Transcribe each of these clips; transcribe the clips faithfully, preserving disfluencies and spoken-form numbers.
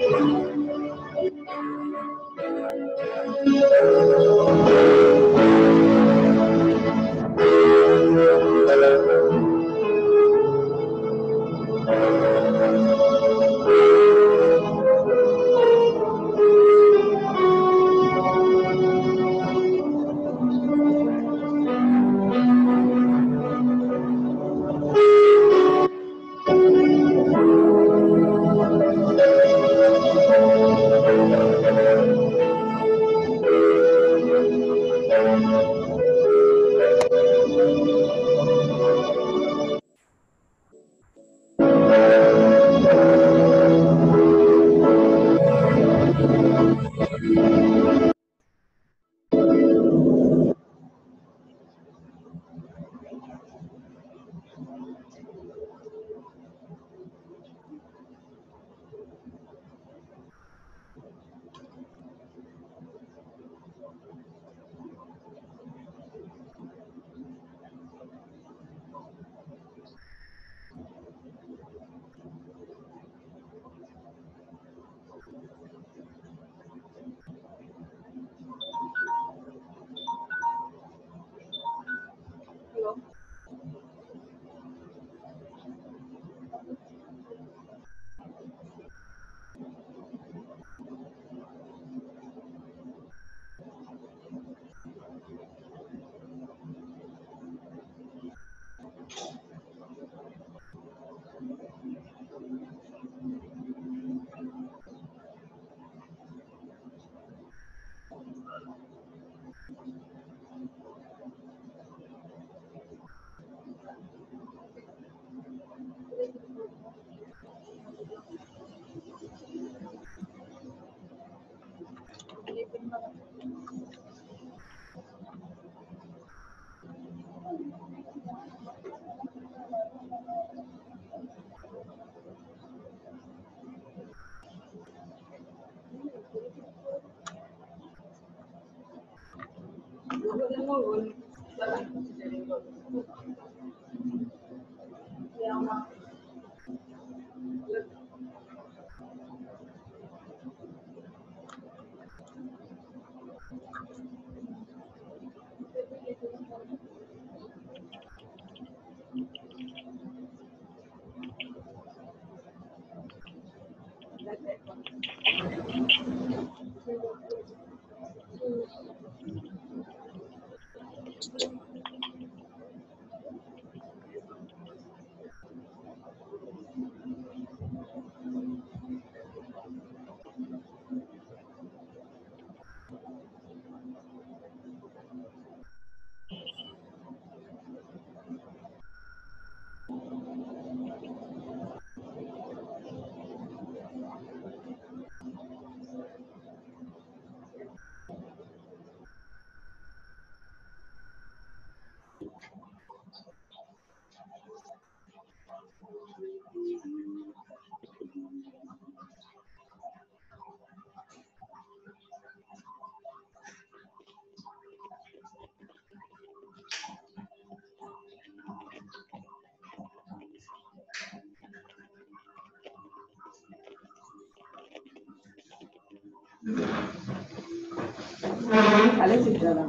தலை சுற்றாதான்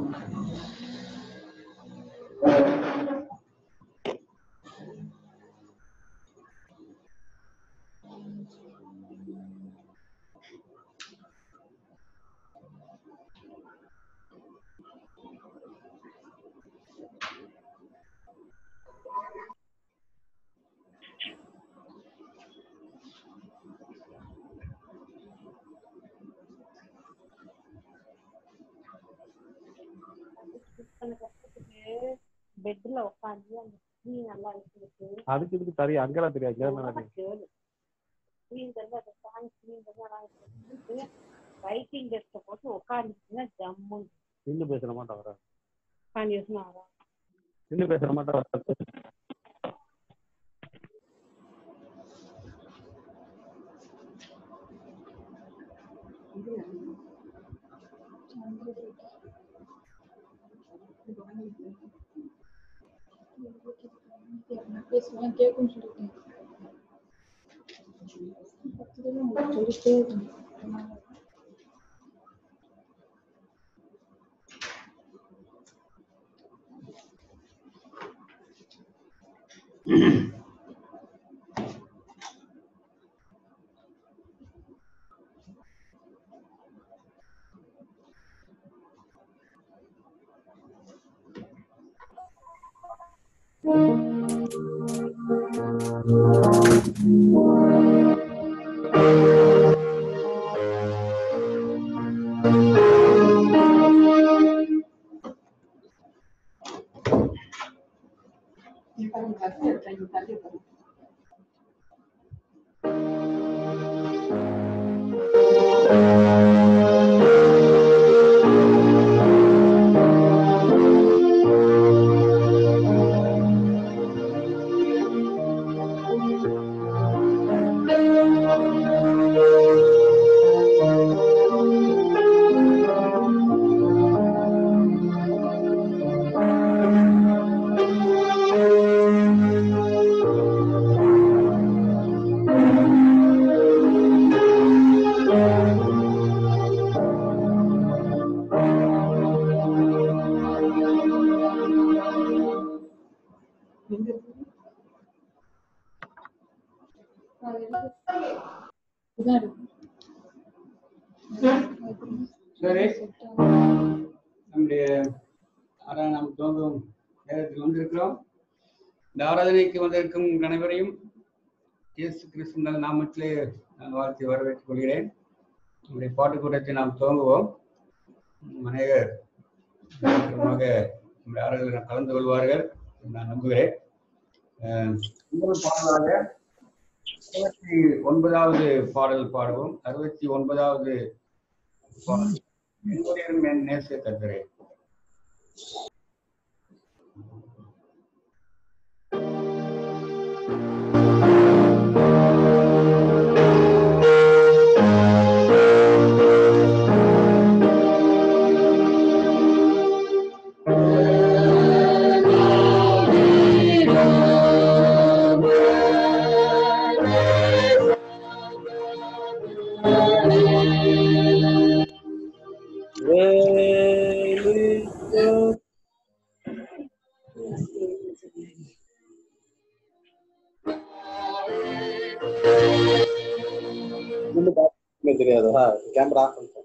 பெட்ல உட்காந்து அந்த ஸ்கிரீன் நல்லா இருக்கு. அதுக்கு இதுக்கு தெரியும், அங்கெல்லாம் தெரியாது. ரைட்டிங் டெஸ்ட் போட்டு உட்காந்துச்சுன்னா ஜம்மு நின்று பேசுற மாட்டா வர நின்று பேசுற மாட்டா வர பேசுவேன் கேட்கும் சொல்லிட்டேன். சரி, நம்முடைய நாம் தோன்றும் நேரத்தில் வந்திருக்கிறோம். இந்த ஆராதனைக்கு வந்திருக்கும் அனைவரையும் இயேசு கிறிஸ்து நாமத்திலே நான் வாழ்த்தி வரவேற்றுக் கொள்கிறேன். நம்முடைய பாட்டுக்கூட்டத்தை நாம் துவங்குவோம். அநேகர் நம்முடைய ஆராதனையில் கலந்து கொள்வார்கள் நான் நம்புகிறேன். முதல் பாடலாக அறுபத்தி ஒன்பதாவது பாடல் பாடுவோம். அறுபத்தி ஒன்பதாவது பாடல் என்னுடைய நேச கர்த்தரே. தெரியாதா கேமரா ஆஃப் பண்ணிட்டேன்.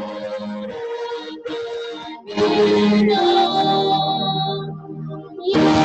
Yeah.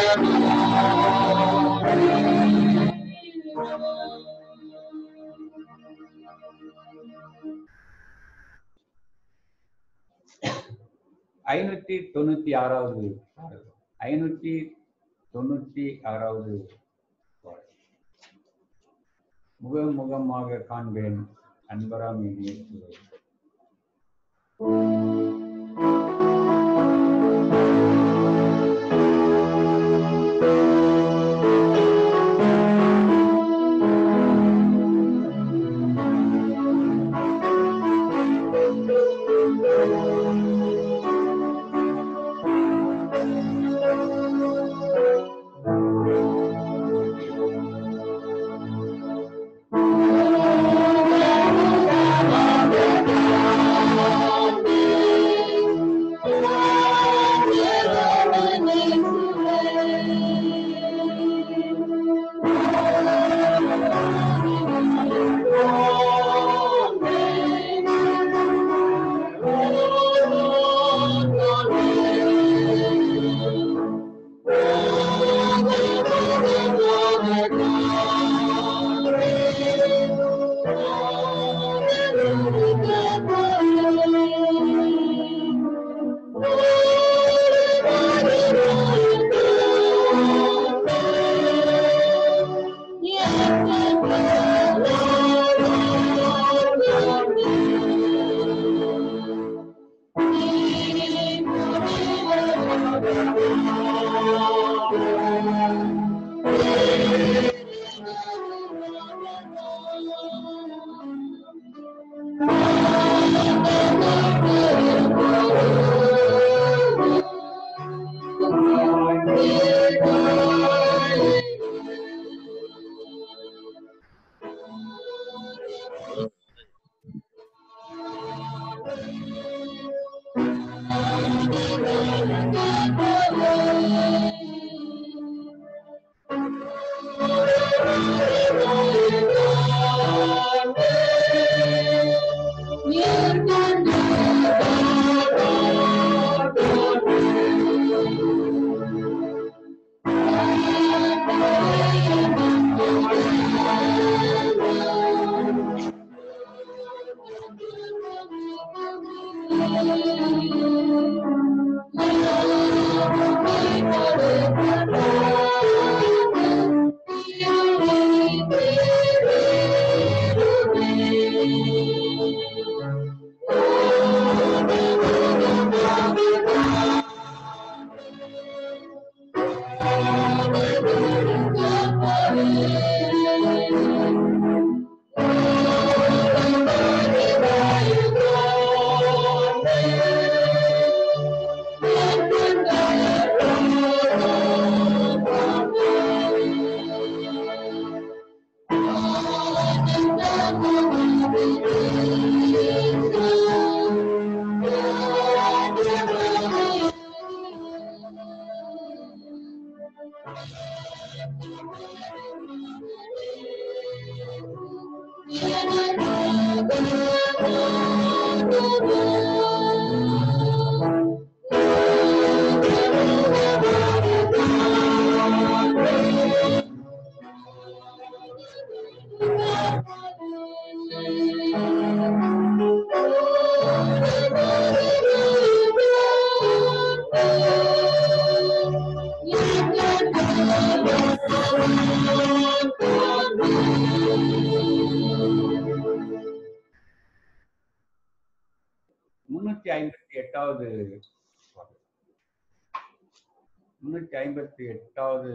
ஐநூத்தி தொண்ணூத்தி ஆறாவது பாடல். ஐநூத்தி தொண்ணூத்தி ஆறாவது பாடல். முகம் முகமாக காண்பேன் அன்பராம் இனிய சூழல். முன்னூத்தி ஐம்பத்தி எட்டாவது முன்னூத்தி ஐம்பத்தி எட்டாவது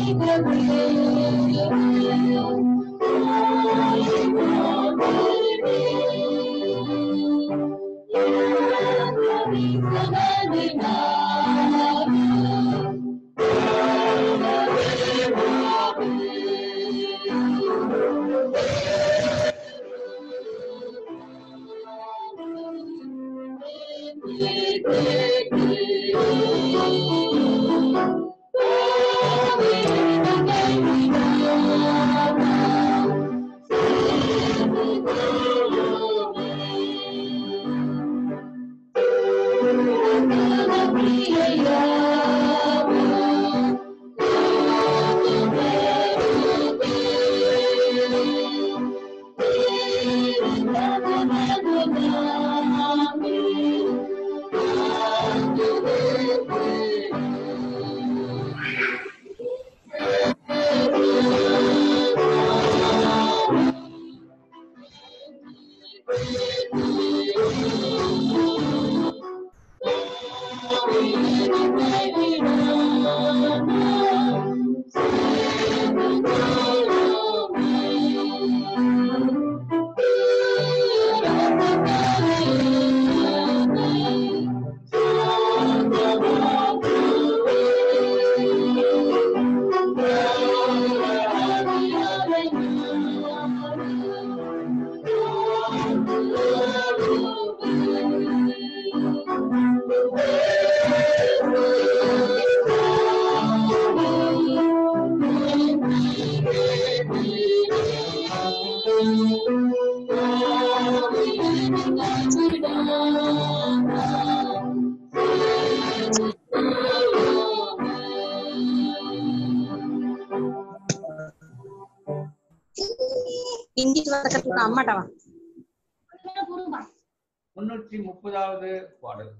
முன்னூற்றி முப்பதாவது பாடல்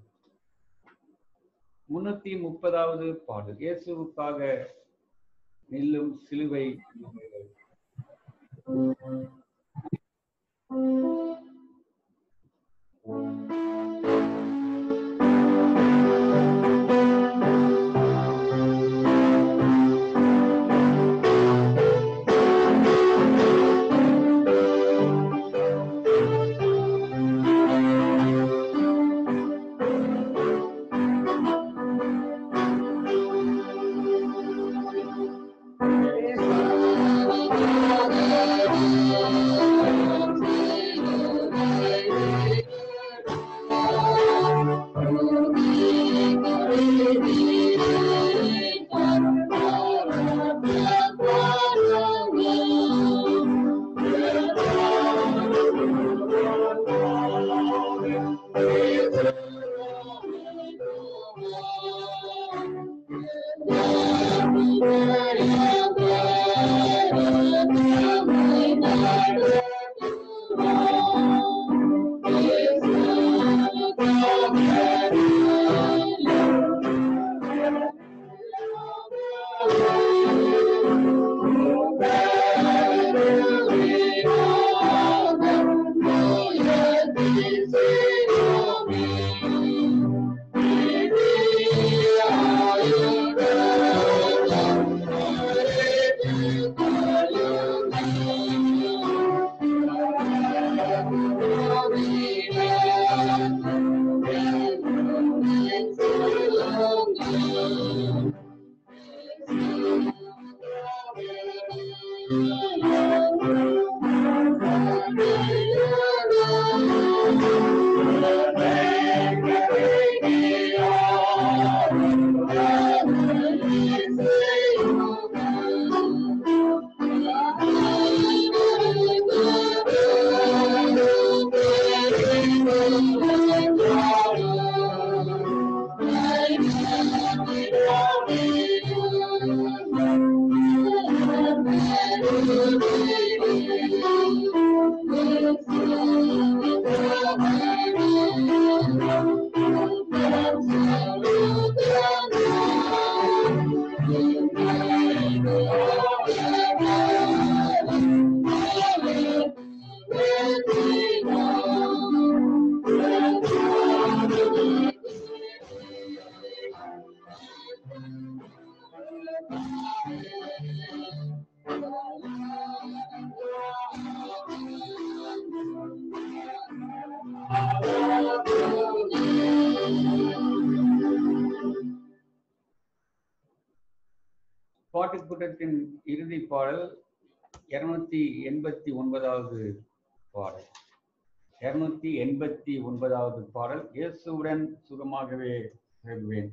முன்னூத்தி முப்பதாவது பாடல் இயேசுவுக்காக நில்லும் சிலுவை. பாட்டுக்கூட்டத்தின் இறுதி பாடல் இருநூத்தி எண்பத்தி ஒன்பதாவது பாடல். இருநூத்தி எண்பத்தி ஒன்பதாவது பாடல் இயேசுவுடன் சுகமாகவே செல்வேன்.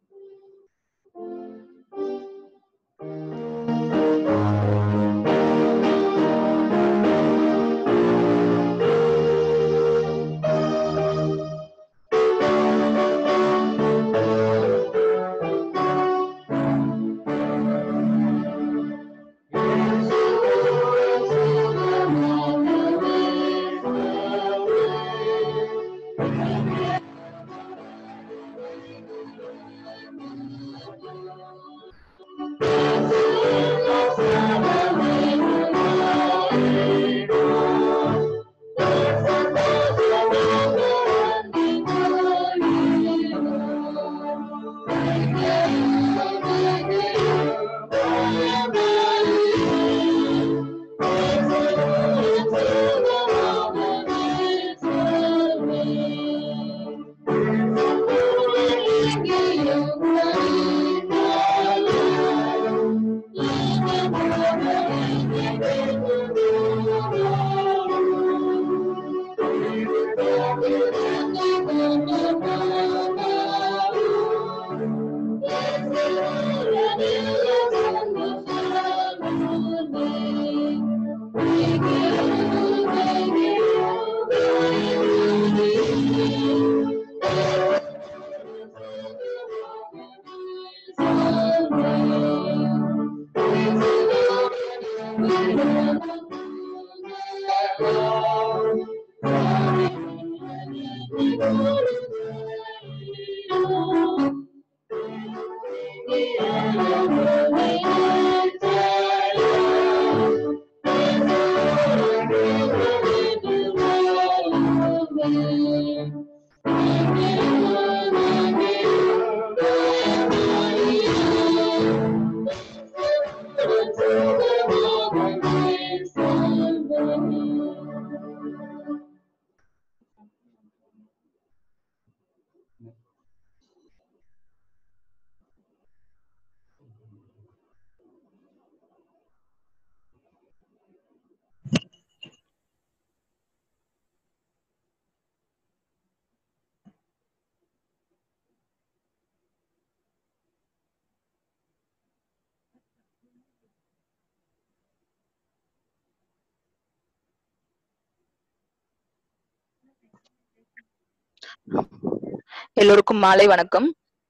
எல்லோருக்கும் மாலை வணக்கம்.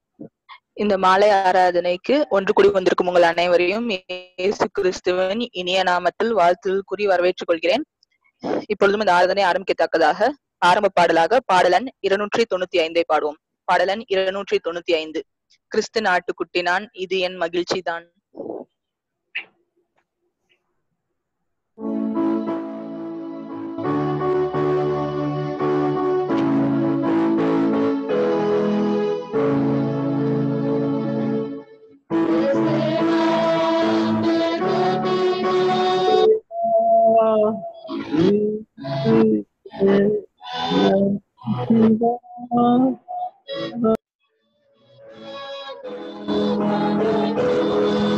இந்த மாலை ஆராதனைக்கு ஒன்று கூடி வந்திருக்கும் உங்கள் அனைவரையும் இயேசு கிறிஸ்துவின் இனிய நாமத்தில் வாழ்த்து கூறி வரவேற்றுக் கொள்கிறேன். இப்பொழுதும் இந்த ஆராதனை ஆரம்பிக்கத்தக்கதாக ஆரம்ப பாடலாக பாடலன் இருநூற்றி தொண்ணூத்தி ஐந்தை பாடுவோம். பாடலன் இருநூற்றி தொண்ணூத்தி ஐந்து. கிறிஸ்து நாட்டுக்குட்டி நான், இது என் மகிழ்ச்சி தான். Oh,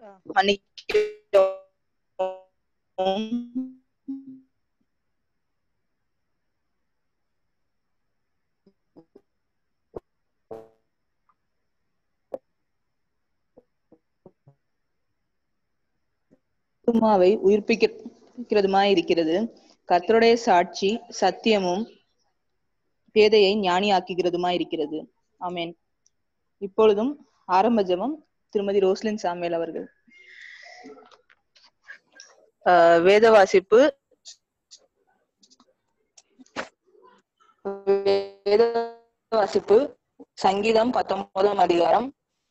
மன்னிக்கவும். ஆத்துமாவை உயிர்ப்பிக்கிறதுமாய் இருக்கிறது. கர்த்தருடைய சாட்சி சத்தியமும் பேதையை ஞானியாக்குகிறதுமாய் இருக்கிறது. ஆமென். இப்பொழுதும் ஆரம்ப ஜெபம் திருமதி ரோஸ்லின் சாமுவேல் அவர்கள். ஆஹ் வேத வாசிப்பு வேத வாசிப்பு சங்கீதம் பத்தொன்பதாம் அதிகாரம்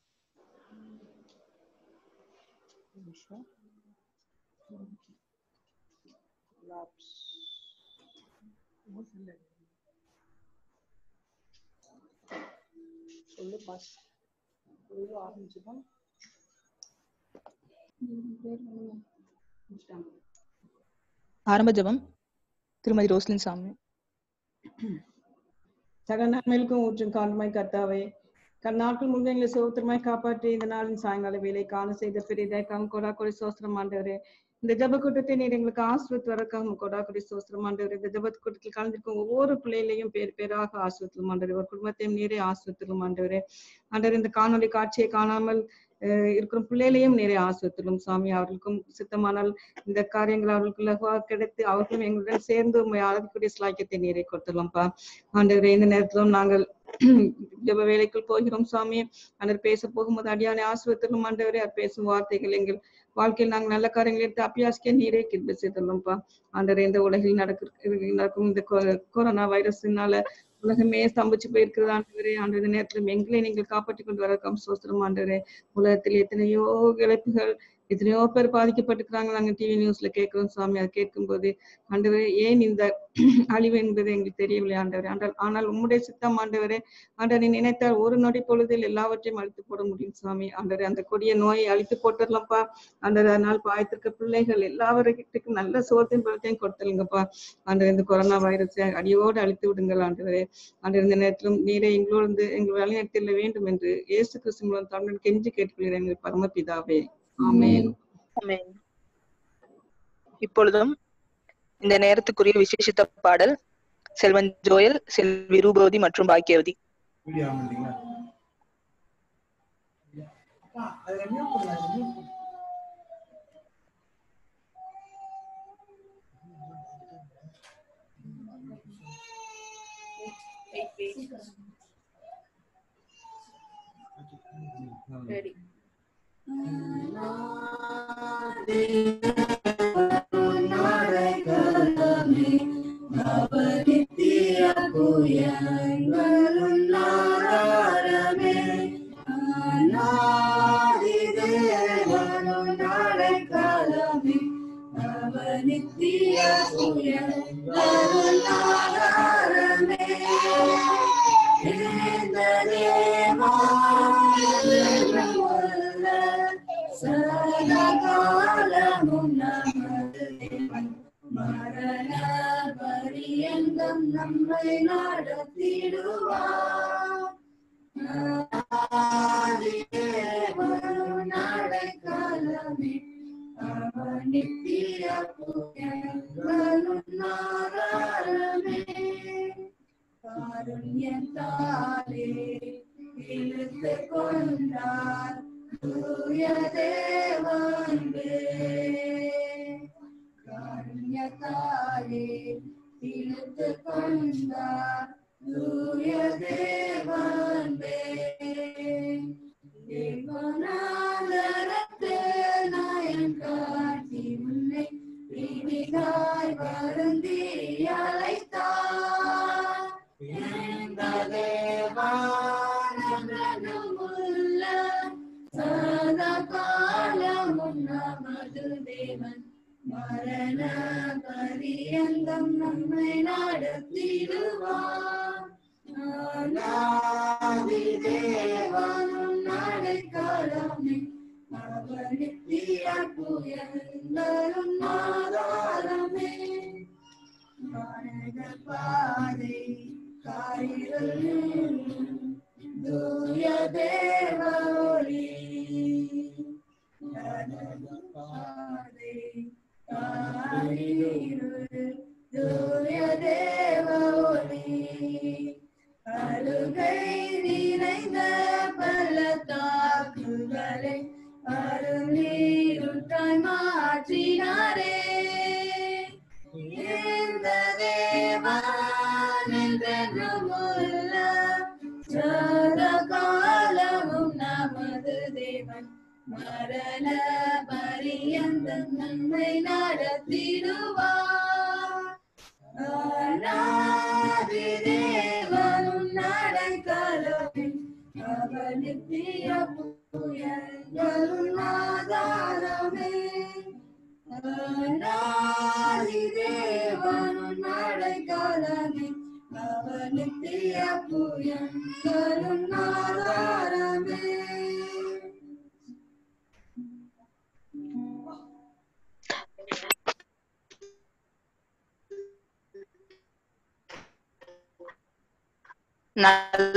ஆரம்ப ஜெபம் திருமதி ரோஸ்லின் சாமி. சகல நன்மைகளுக்கும் ஊற்றும் காரணமாய் கர்த்தாவே, கர்நாட்கள் முன்பு எங்களை சோத்திரமாய் காப்பாற்றி இந்த நாளின் சாயங்கால வேலை காண செய்த பெரிய கொடா கொடி சோஸ்திரம் ஆண்டவரே. இந்த ஜப கூட்டத்தை நீர் எங்களுக்கு ஆசிரியத்து வரக்காக கொடா கொடி சோஸ்திரம் ஆண்டவரே. இந்த ஜப கூட்டத்தில் கலந்திருக்கும் ஒவ்வொரு பிள்ளைகளையும் பேர் பேராக ஆசிரியத்திலும் ஆண்டவரே, ஒரு குடும்பத்தையும் நீரே ஆசிரியத்திலும் ஆண்டவரே. ஆண்டவர் இந்த காணொலி காட்சியை காணாமல் இருக்கிற பிள்ளைகளையும் நிறைய ஆசிரியத்திலும் சாமி, அவர்களுக்கும் சித்தமானால் இந்த காரியங்கள் அவர்களுக்கு இலகுவாக கிடைத்து அவர்களும் எங்களுடன் சேர்ந்து ஆராதிக்கூடிய சிலாக்கியத்தை நீரை கொடுத்துடலாம்ப்பா ஆண்டவரே. இந்த நேரத்திலும் நாங்கள் ஜப வேலைக்குள் போகிறோம் சாமி. ஆண்டவர் பேச போகும்போது அடியானை ஆசிரியத்திலும் ஆண்டவரே, அவர் பேசும் வார்த்தைகள் எங்கள் வாழ்க்கையில் நாங்கள் நல்ல காரியங்களை எடுத்து அபியாசிக்க நீரே கிருபை செய்துள்ளோம்ப்பா ஆண்டவரே. இந்த உலகில் நடக்க நடக்கும் இந்த கொரோனா வைரஸினால உலகமே ஸ்தம்பிச்சு போயிருக்கிறது ஆண்டவரே. ஆண்டவர் நேரத்திலும் எங்களை நீங்கள் காப்பாற்றி கொண்டு வரக்கம் சோஸ்திரம் ஆண்டவரே. உலகத்தில் எத்தனையோ இழப்புகள், எத்தனையோ பேர் பாதிக்கப்பட்டிருக்கிறாங்க. நாங்கள் டிவி நியூஸ்ல கேட்கிறோம் சாமி. அதை கேட்கும் போது ஆண்டவரே, ஏன் இந்த அழிவு என்பது எங்களுக்கு தெரியவில்லை ஆண்டவரே. ஆண்டால் ஆனால் உம்முடைய சித்தம் ஆண்டவரே. ஆண்டவரை நினைத்தால் ஒரு நொடி பொழுதில் எல்லாவற்றையும் அழித்து போட முடியும் சாமி. ஆண்டவரே, அந்த கொடிய நோயை அழித்து போட்டுடலாம்ப்பா ஆண்டவர். அதனால் பாய்த்திருக்க பிள்ளைகள் எல்லாவருக்கும் நல்ல சோத்தையும் பழத்தையும் கொடுத்துருங்கப்பா ஆண்டவர். இந்த கொரோனா வைரஸை அடியோடு அழித்து விடுங்கள் ஆண்டவரே. ஆண்டவர், இந்த நேரத்திலும் நீரை எங்களோடு எங்கள் வழிநடத்திட வேண்டும் என்று இயேசு கிறிஸ்து மூலம் தமிழ் கெஞ்சி கேட்டுக்கொள்கிறேன் எங்கள் பரமபிதாவே. ஆமென். ஆமென். இப்பொழுதும் இந்த நேரத்துக்குரிய விசேஷித்த பாடல் செல்வன் ஜோயல், செல்வி ரூபவதி மற்றும் பாக்கியவதி. Ready. மரண பரியந்தம் நம்மை நடத்திடுவார். நாளை காலமே அவர் நித்திய புகழும் ஆதாரமே. காருண்யத்தாலே இழுத்து கொண்டார் தூய தேவன்பே. காருண்யத்தாலே இழுத்து கொண்டார் தூய தேவன்பே. தேவனாதரத்து நயன் காட்டி உன்னை இனிதாய் வருந்தி அழைத்தார். தேவானமுள்ள சதா காலமும் நமது தேவன். மரண பரியந்தம் நம்மை நடத்திடுவார். தேவனும் நாளை காலமே அவர் நித்திய புயலும் ஆதாரமே. பாதை காரில் தூய தேவொளி மாற்றினாரே. இந்த தேவன் என்றென்றும் உள்ள சதா காலமும் நமது தேவன். மரண பரியந்தம் நம்மை நடத்திடுவார். அநாதி தேவனும் நடைக்கலமும் அவர் நித்திய புயங்களும் ஆதாரமே. அநாதி தேவனும் நடைக்கலமே அவர் நித்திய புயங்களும் ஆதாரமே. நல்ல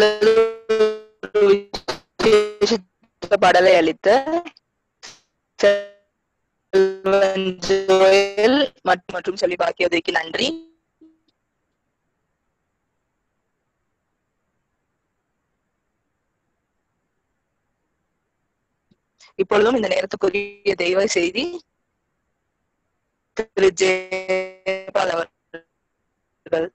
பாடலை அளித்த ஜோயல் மற்றும் சொல்லி பாக்கியதைக்கு நன்றி. இப்பொழுதும் இந்த நேரத்துக்குரிய தெய்வ செய்தி திரு ஜெயபால் அவர்கள்.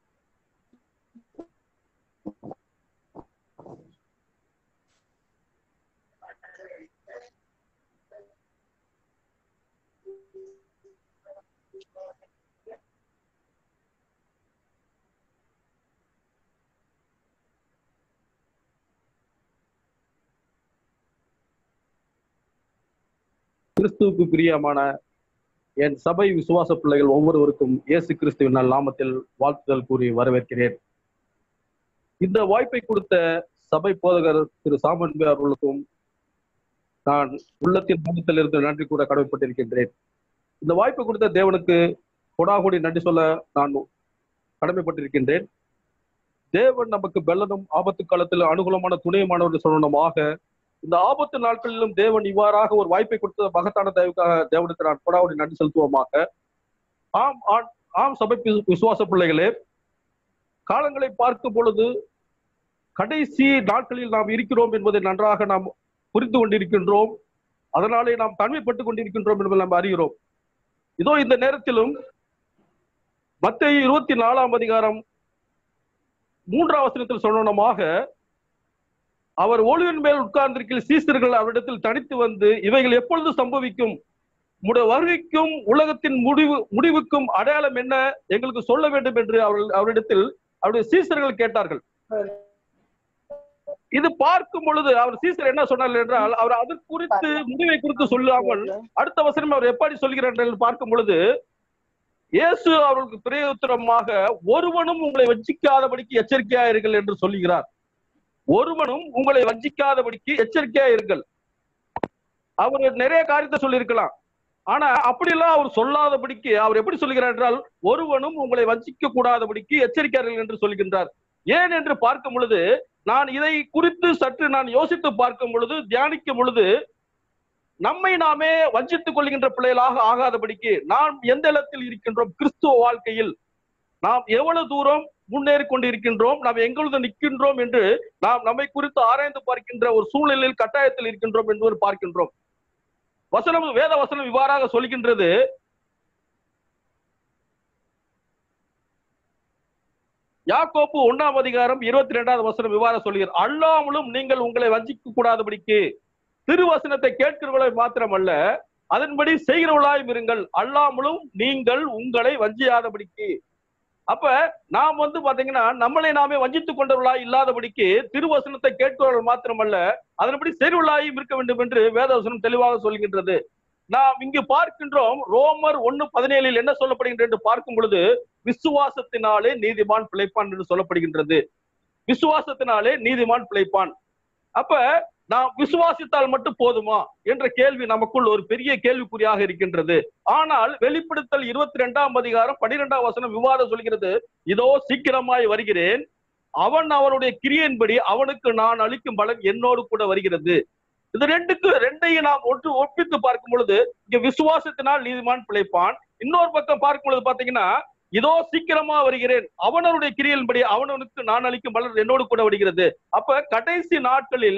கிறிஸ்துவுக்கு பிரியமான என் சபை விசுவாச பிள்ளைகள் ஒவ்வொருவருக்கும் இயேசு கிறிஸ்துவின் நாமத்தில் வாழ்த்துதல் கூறி வரவேற்கிறேன். இந்த வாய்ப்பை கொடுத்த சபை போதகர் திரு சாமன்பி அவர்களுக்கும் நான் உள்ளத்தின் மனத்திலிருந்து நன்றி கூற கடமைப்பட்டிருக்கின்றேன். இந்த வாய்ப்பை கொடுத்த தேவனுக்கு கொடாகொடி நன்றி சொல்ல நான் கடமைப்பட்டிருக்கின்றேன். தேவன் நமக்கு பெல்லனும் ஆபத்து காலத்தில் அனுகூலமான துணையுமானவர் சொல்லணுமாக இந்த ஆபத்து நாட்களிலும் தேவன் இவ்வாறாக ஒரு வாய்ப்பை கொடுத்த மகத்தான தேவைக்காக தேவனுக்கு நான் கொடாகொடி நன்றி செலுத்துவோமாக. ஆம் ஆம் சபை விசுவாச பிள்ளைகளே, காலங்களை பார்க்கும் பொழுது கடைசி நாட்களில் நாம் இருக்கிறோம் என்பதை நன்றாக நாம் புரிந்து கொண்டிருக்கின்றோம். அதனாலே நாம் தனிமைப்பட்டுக் கொண்டிருக்கின்றோம் என்பதை நாம் அறிகிறோம். இதோ இந்த நேரத்திலும் மத்தேயு இருபத்தி நாலாம் அதிகாரம் மூன்றாம் வசனத்தில் சொன்னமாக அவர் ஒளிவின் மேல் உட்கார்ந்திருக்கிற சீசர்கள் அவரிடத்தில் தனித்து வந்து இவைகள் எப்பொழுது சம்பவிக்கும், உடைய வருகைக்கும் உலகத்தின் முடிவு முடிவுக்கும் அடையாளம் என்ன எங்களுக்கு சொல்ல வேண்டும் என்று அவர்கள் அவரிடத்தில் அவருடைய சீசர்கள் கேட்டார்கள். இது பார்க்கும் பொழுது அவர் சீசர் என்ன சொன்னார் என்றால், அவர் அது குறித்து முடிவை குறித்து சொல்லாமல் அடுத்த வசனம் அவர் எப்படி சொல்கிறார் என்று பார்க்கும் பொழுது இயேசு அவர்களுக்கு பிரயோத்தரமாக ஒருவனும் உங்களை வஞ்சிக்காதபடிக்கு எச்சரிக்கையாயிருங்கள் என்று சொல்லுகிறார். ஒருவனும் உங்களை வஞ்சிக்காதபடிக்கு எச்சரிக்கையாயிருங்கள். அவர் நிறைய காரியத்தை சொல்லியிருக்கலாம், ஆனா அப்படியெல்லாம் அவர் சொல்லாதபடிக்கு அவர் எப்படி சொல்லுகிறார் என்றால், ஒருவனும் உங்களை வஞ்சிக்க கூடாதபடிக்கு எச்சரிக்கையார்கள் என்று சொல்கின்றார். ஏன் என்று பார்க்கும் பொழுது நான் இதை குறித்து சற்று நான் யோசித்து பார்க்கும் பொழுது தியானிக்கும் பொழுது நம்மை நாமே வஞ்சித்துக் கொள்கின்ற பிள்ளைகளாக ஆகாதபடிக்கு நாம் எந்த இடத்தில் இருக்கின்றோம், கிறிஸ்துவ வாழ்க்கையில் நாம் எவ்வளவு தூரம் முன்னேறி கொண்டிருக்கின்றோம், நாம் எங்களது நிற்கின்றோம் என்று நாம் நம்மை குறித்து ஆராய்ந்து பார்க்கின்ற ஒரு சூழ்நிலையில் கட்டாயத்தில் இருக்கின்றோம் என்று பார்க்கின்றோம். வசனம் வேத வசனம் இவ்வாறாக சொல்கின்றது, யாக்கோப்பு ஒன்னாம் அதிகாரம் இருபத்தி இரண்டாவது வசனம் இவ்வாறு சொல்கிறார், அல்லாமலும் நீங்கள் உங்களை வஞ்சிக்க கூடாதபடிக்கு திருவசனத்தை கேட்கிறவர்களை மாத்திரமல்ல அதன்படி செய்கிறவர்களாயும் இருங்கள், அல்லாமலும் நீங்கள் உங்களை வஞ்சியாதபடிக்கு. அப்ப நாம் வந்து பாத்தீங்கன்னா நம்மளை நாமே வஞ்சித்துக் கொண்டவர்களாய் இல்லாதபடிக்கு திருவசனத்தை கேட்கிறவர்கள் மாத்திரமல்ல அதன்படி செய்கிறவர்களாயும் இருக்க வேண்டும் என்று வேதவசனம் தெளிவாக சொல்கின்றது. நாம் இங்கு பார்க்கின்றோம் ரோமர் ஒன்னு பதினேழில் என்ன சொல்லப்படுகின்றது என்று பார்க்கும் பொழுது விசுவாசத்தினாலே நீதிமான் பிழைப்பான் என்று சொல்லப்படுகின்றது. விசுவாசத்தினாலே நீதிமான் பிழைப்பான். அப்ப நாம் விசுவாசித்தால் மட்டும் போதுமா என்ற கேள்வி நமக்குள் ஒரு பெரிய கேள்விக்குறியாக இருக்கின்றது. ஆனால் வெளிப்படுத்தல் இருபத்தி இரண்டாம் அதிகாரம் பனிரெண்டாம் வசனம் விவாதம் சொல்கிறது, இதோ சீக்கிரமாய் வருகிறேன், அவன் அவனுடைய கிரியையின்படி அவனுக்கு நான் அளிக்கும் பலன் என்னோடு கூட வருகிறது. இது ரெண்டுக்கு ரெண்டையும் நாம் ஒன்று ஒப்பித்து பார்க்கும் பொழுது இங்க விசுவாசத்தினால் நீதிமான் பிழைப்பான், இன்னொரு பக்கம் பார்க்கும் பொழுது பாத்தீங்கன்னா இதோ சீக்கிரமா வருகிறேன், அவனுடைய கிரியையின்படி அவனுக்கு நான் அளிக்கும் பலன் என்னோடு கூட வருகிறது. அப்ப கடைசி நாட்களில்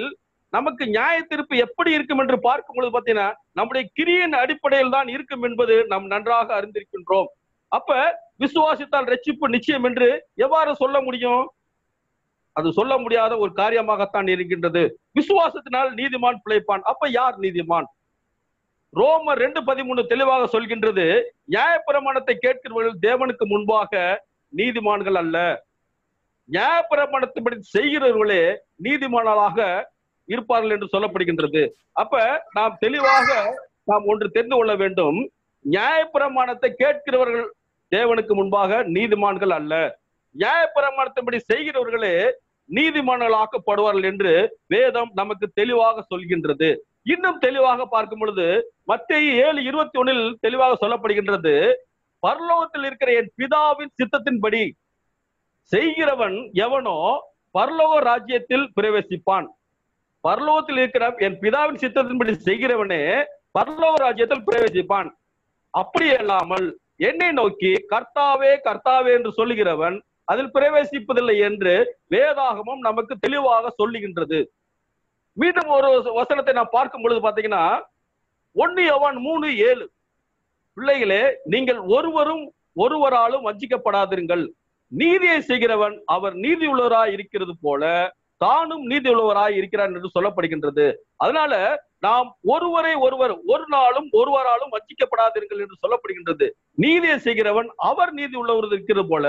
நமக்கு நியாய தீர்ப்பு எப்படி இருக்கும் என்று பார்க்கும் பொழுது பார்த்தீங்கன்னா நம்முடைய கிரியின் அடிப்படையில் தான் இருக்கும் என்பது நாம் நன்றாக அறிந்திருக்கின்றோம். அப்ப விசுவாசித்தால் ரட்சிப்பு நிச்சயம் என்று எவ்வாறு சொல்ல முடியும்? அது சொல்ல முடியாத ஒரு காரியமாகத்தான் இருக்கின்றது. விசுவாசத்தினால் நீதிமான் பிழைப்பான். அப்ப யார் நீதிமான்? ரோமர் ரெண்டு பதிமூணு தெளிவாக சொல்கின்றது, நியாயப்பிரமாணத்தை கேட்கிறவர்கள் தேவனுக்கு முன்பாக நீதிமான்கள் அல்ல, நியாயப்பிரமாணத்தின்படி செய்கிறவர்களே நீதிமான்களாக இருப்பார்கள் என்று சொல்லப்படுகின்றது. அப்ப நாம் தெளிவாக நாம் ஒன்று தெரிந்து கொள்ள வேண்டும், நியாயப்பிரமாணத்தை கேட்கிறவர்கள் தேவனுக்கு முன்பாக நீதிமான்கள் அல்ல, நியாயப்பிரமாணத்தின்படி செய்கிறவர்களே நீதிமான்களாக்கப்படுவார்கள் என்று வேதம் நமக்கு தெளிவாக சொல்கின்றது. இன்னும் தெளிவாக பார்க்கும் பொழுது மத்தேயு ஏழு இருபத்தி ஒண்ணில் தெளிவாக சொல்லப்படுகின்றது, பரலோகத்தில் இருக்கிற என் பிதாவின் சித்தத்தின்படி செய்கிறவன் எவனோ பரலோக ராஜ்யத்தில் பிரவேசிப்பான். பரலோகத்தில் இருக்கிற என் பிதாவின் சித்தத்தின்படி செய்கிறவனே பரலோக ராஜ்யத்தில் பிரவேசிப்பான். அப்படி அல்லாமல் என்னை நோக்கி கர்த்தாவே கர்த்தாவே என்று சொல்லுகிறவன் அதில் பிரவேசிப்பதில்லை என்று வேதாகமம் நமக்கு தெளிவாக சொல்லுகின்றது. மீண்டும் ஒரு வசனத்தை நாம் பார்க்கும் பொழுது பாத்தீங்கன்னா ஒன்னு யோவான் மூணு ஏழு, பிள்ளைகளே நீங்கள் ஒருவரும் ஒருவராலும் வஞ்சிக்கப்படாதிருங்கள், நீதியை செய்கிறவன் அவர் நீதி உள்ளவராய் இருக்கிறது போல தானும் நீதி உள்ளவராய் இருக்கிறார் என்று சொல்லப்படுகின்றது. அதனால நாம் ஒருவரை ஒருவர் ஒரு நாளும் ஒருவராலும் வஞ்சிக்கப்படாதீர்கள் என்று சொல்லப்படுகின்றது. நீதியை செய்கிறவன் அவர் நீதி உள்ளவர் இருக்கிறது போல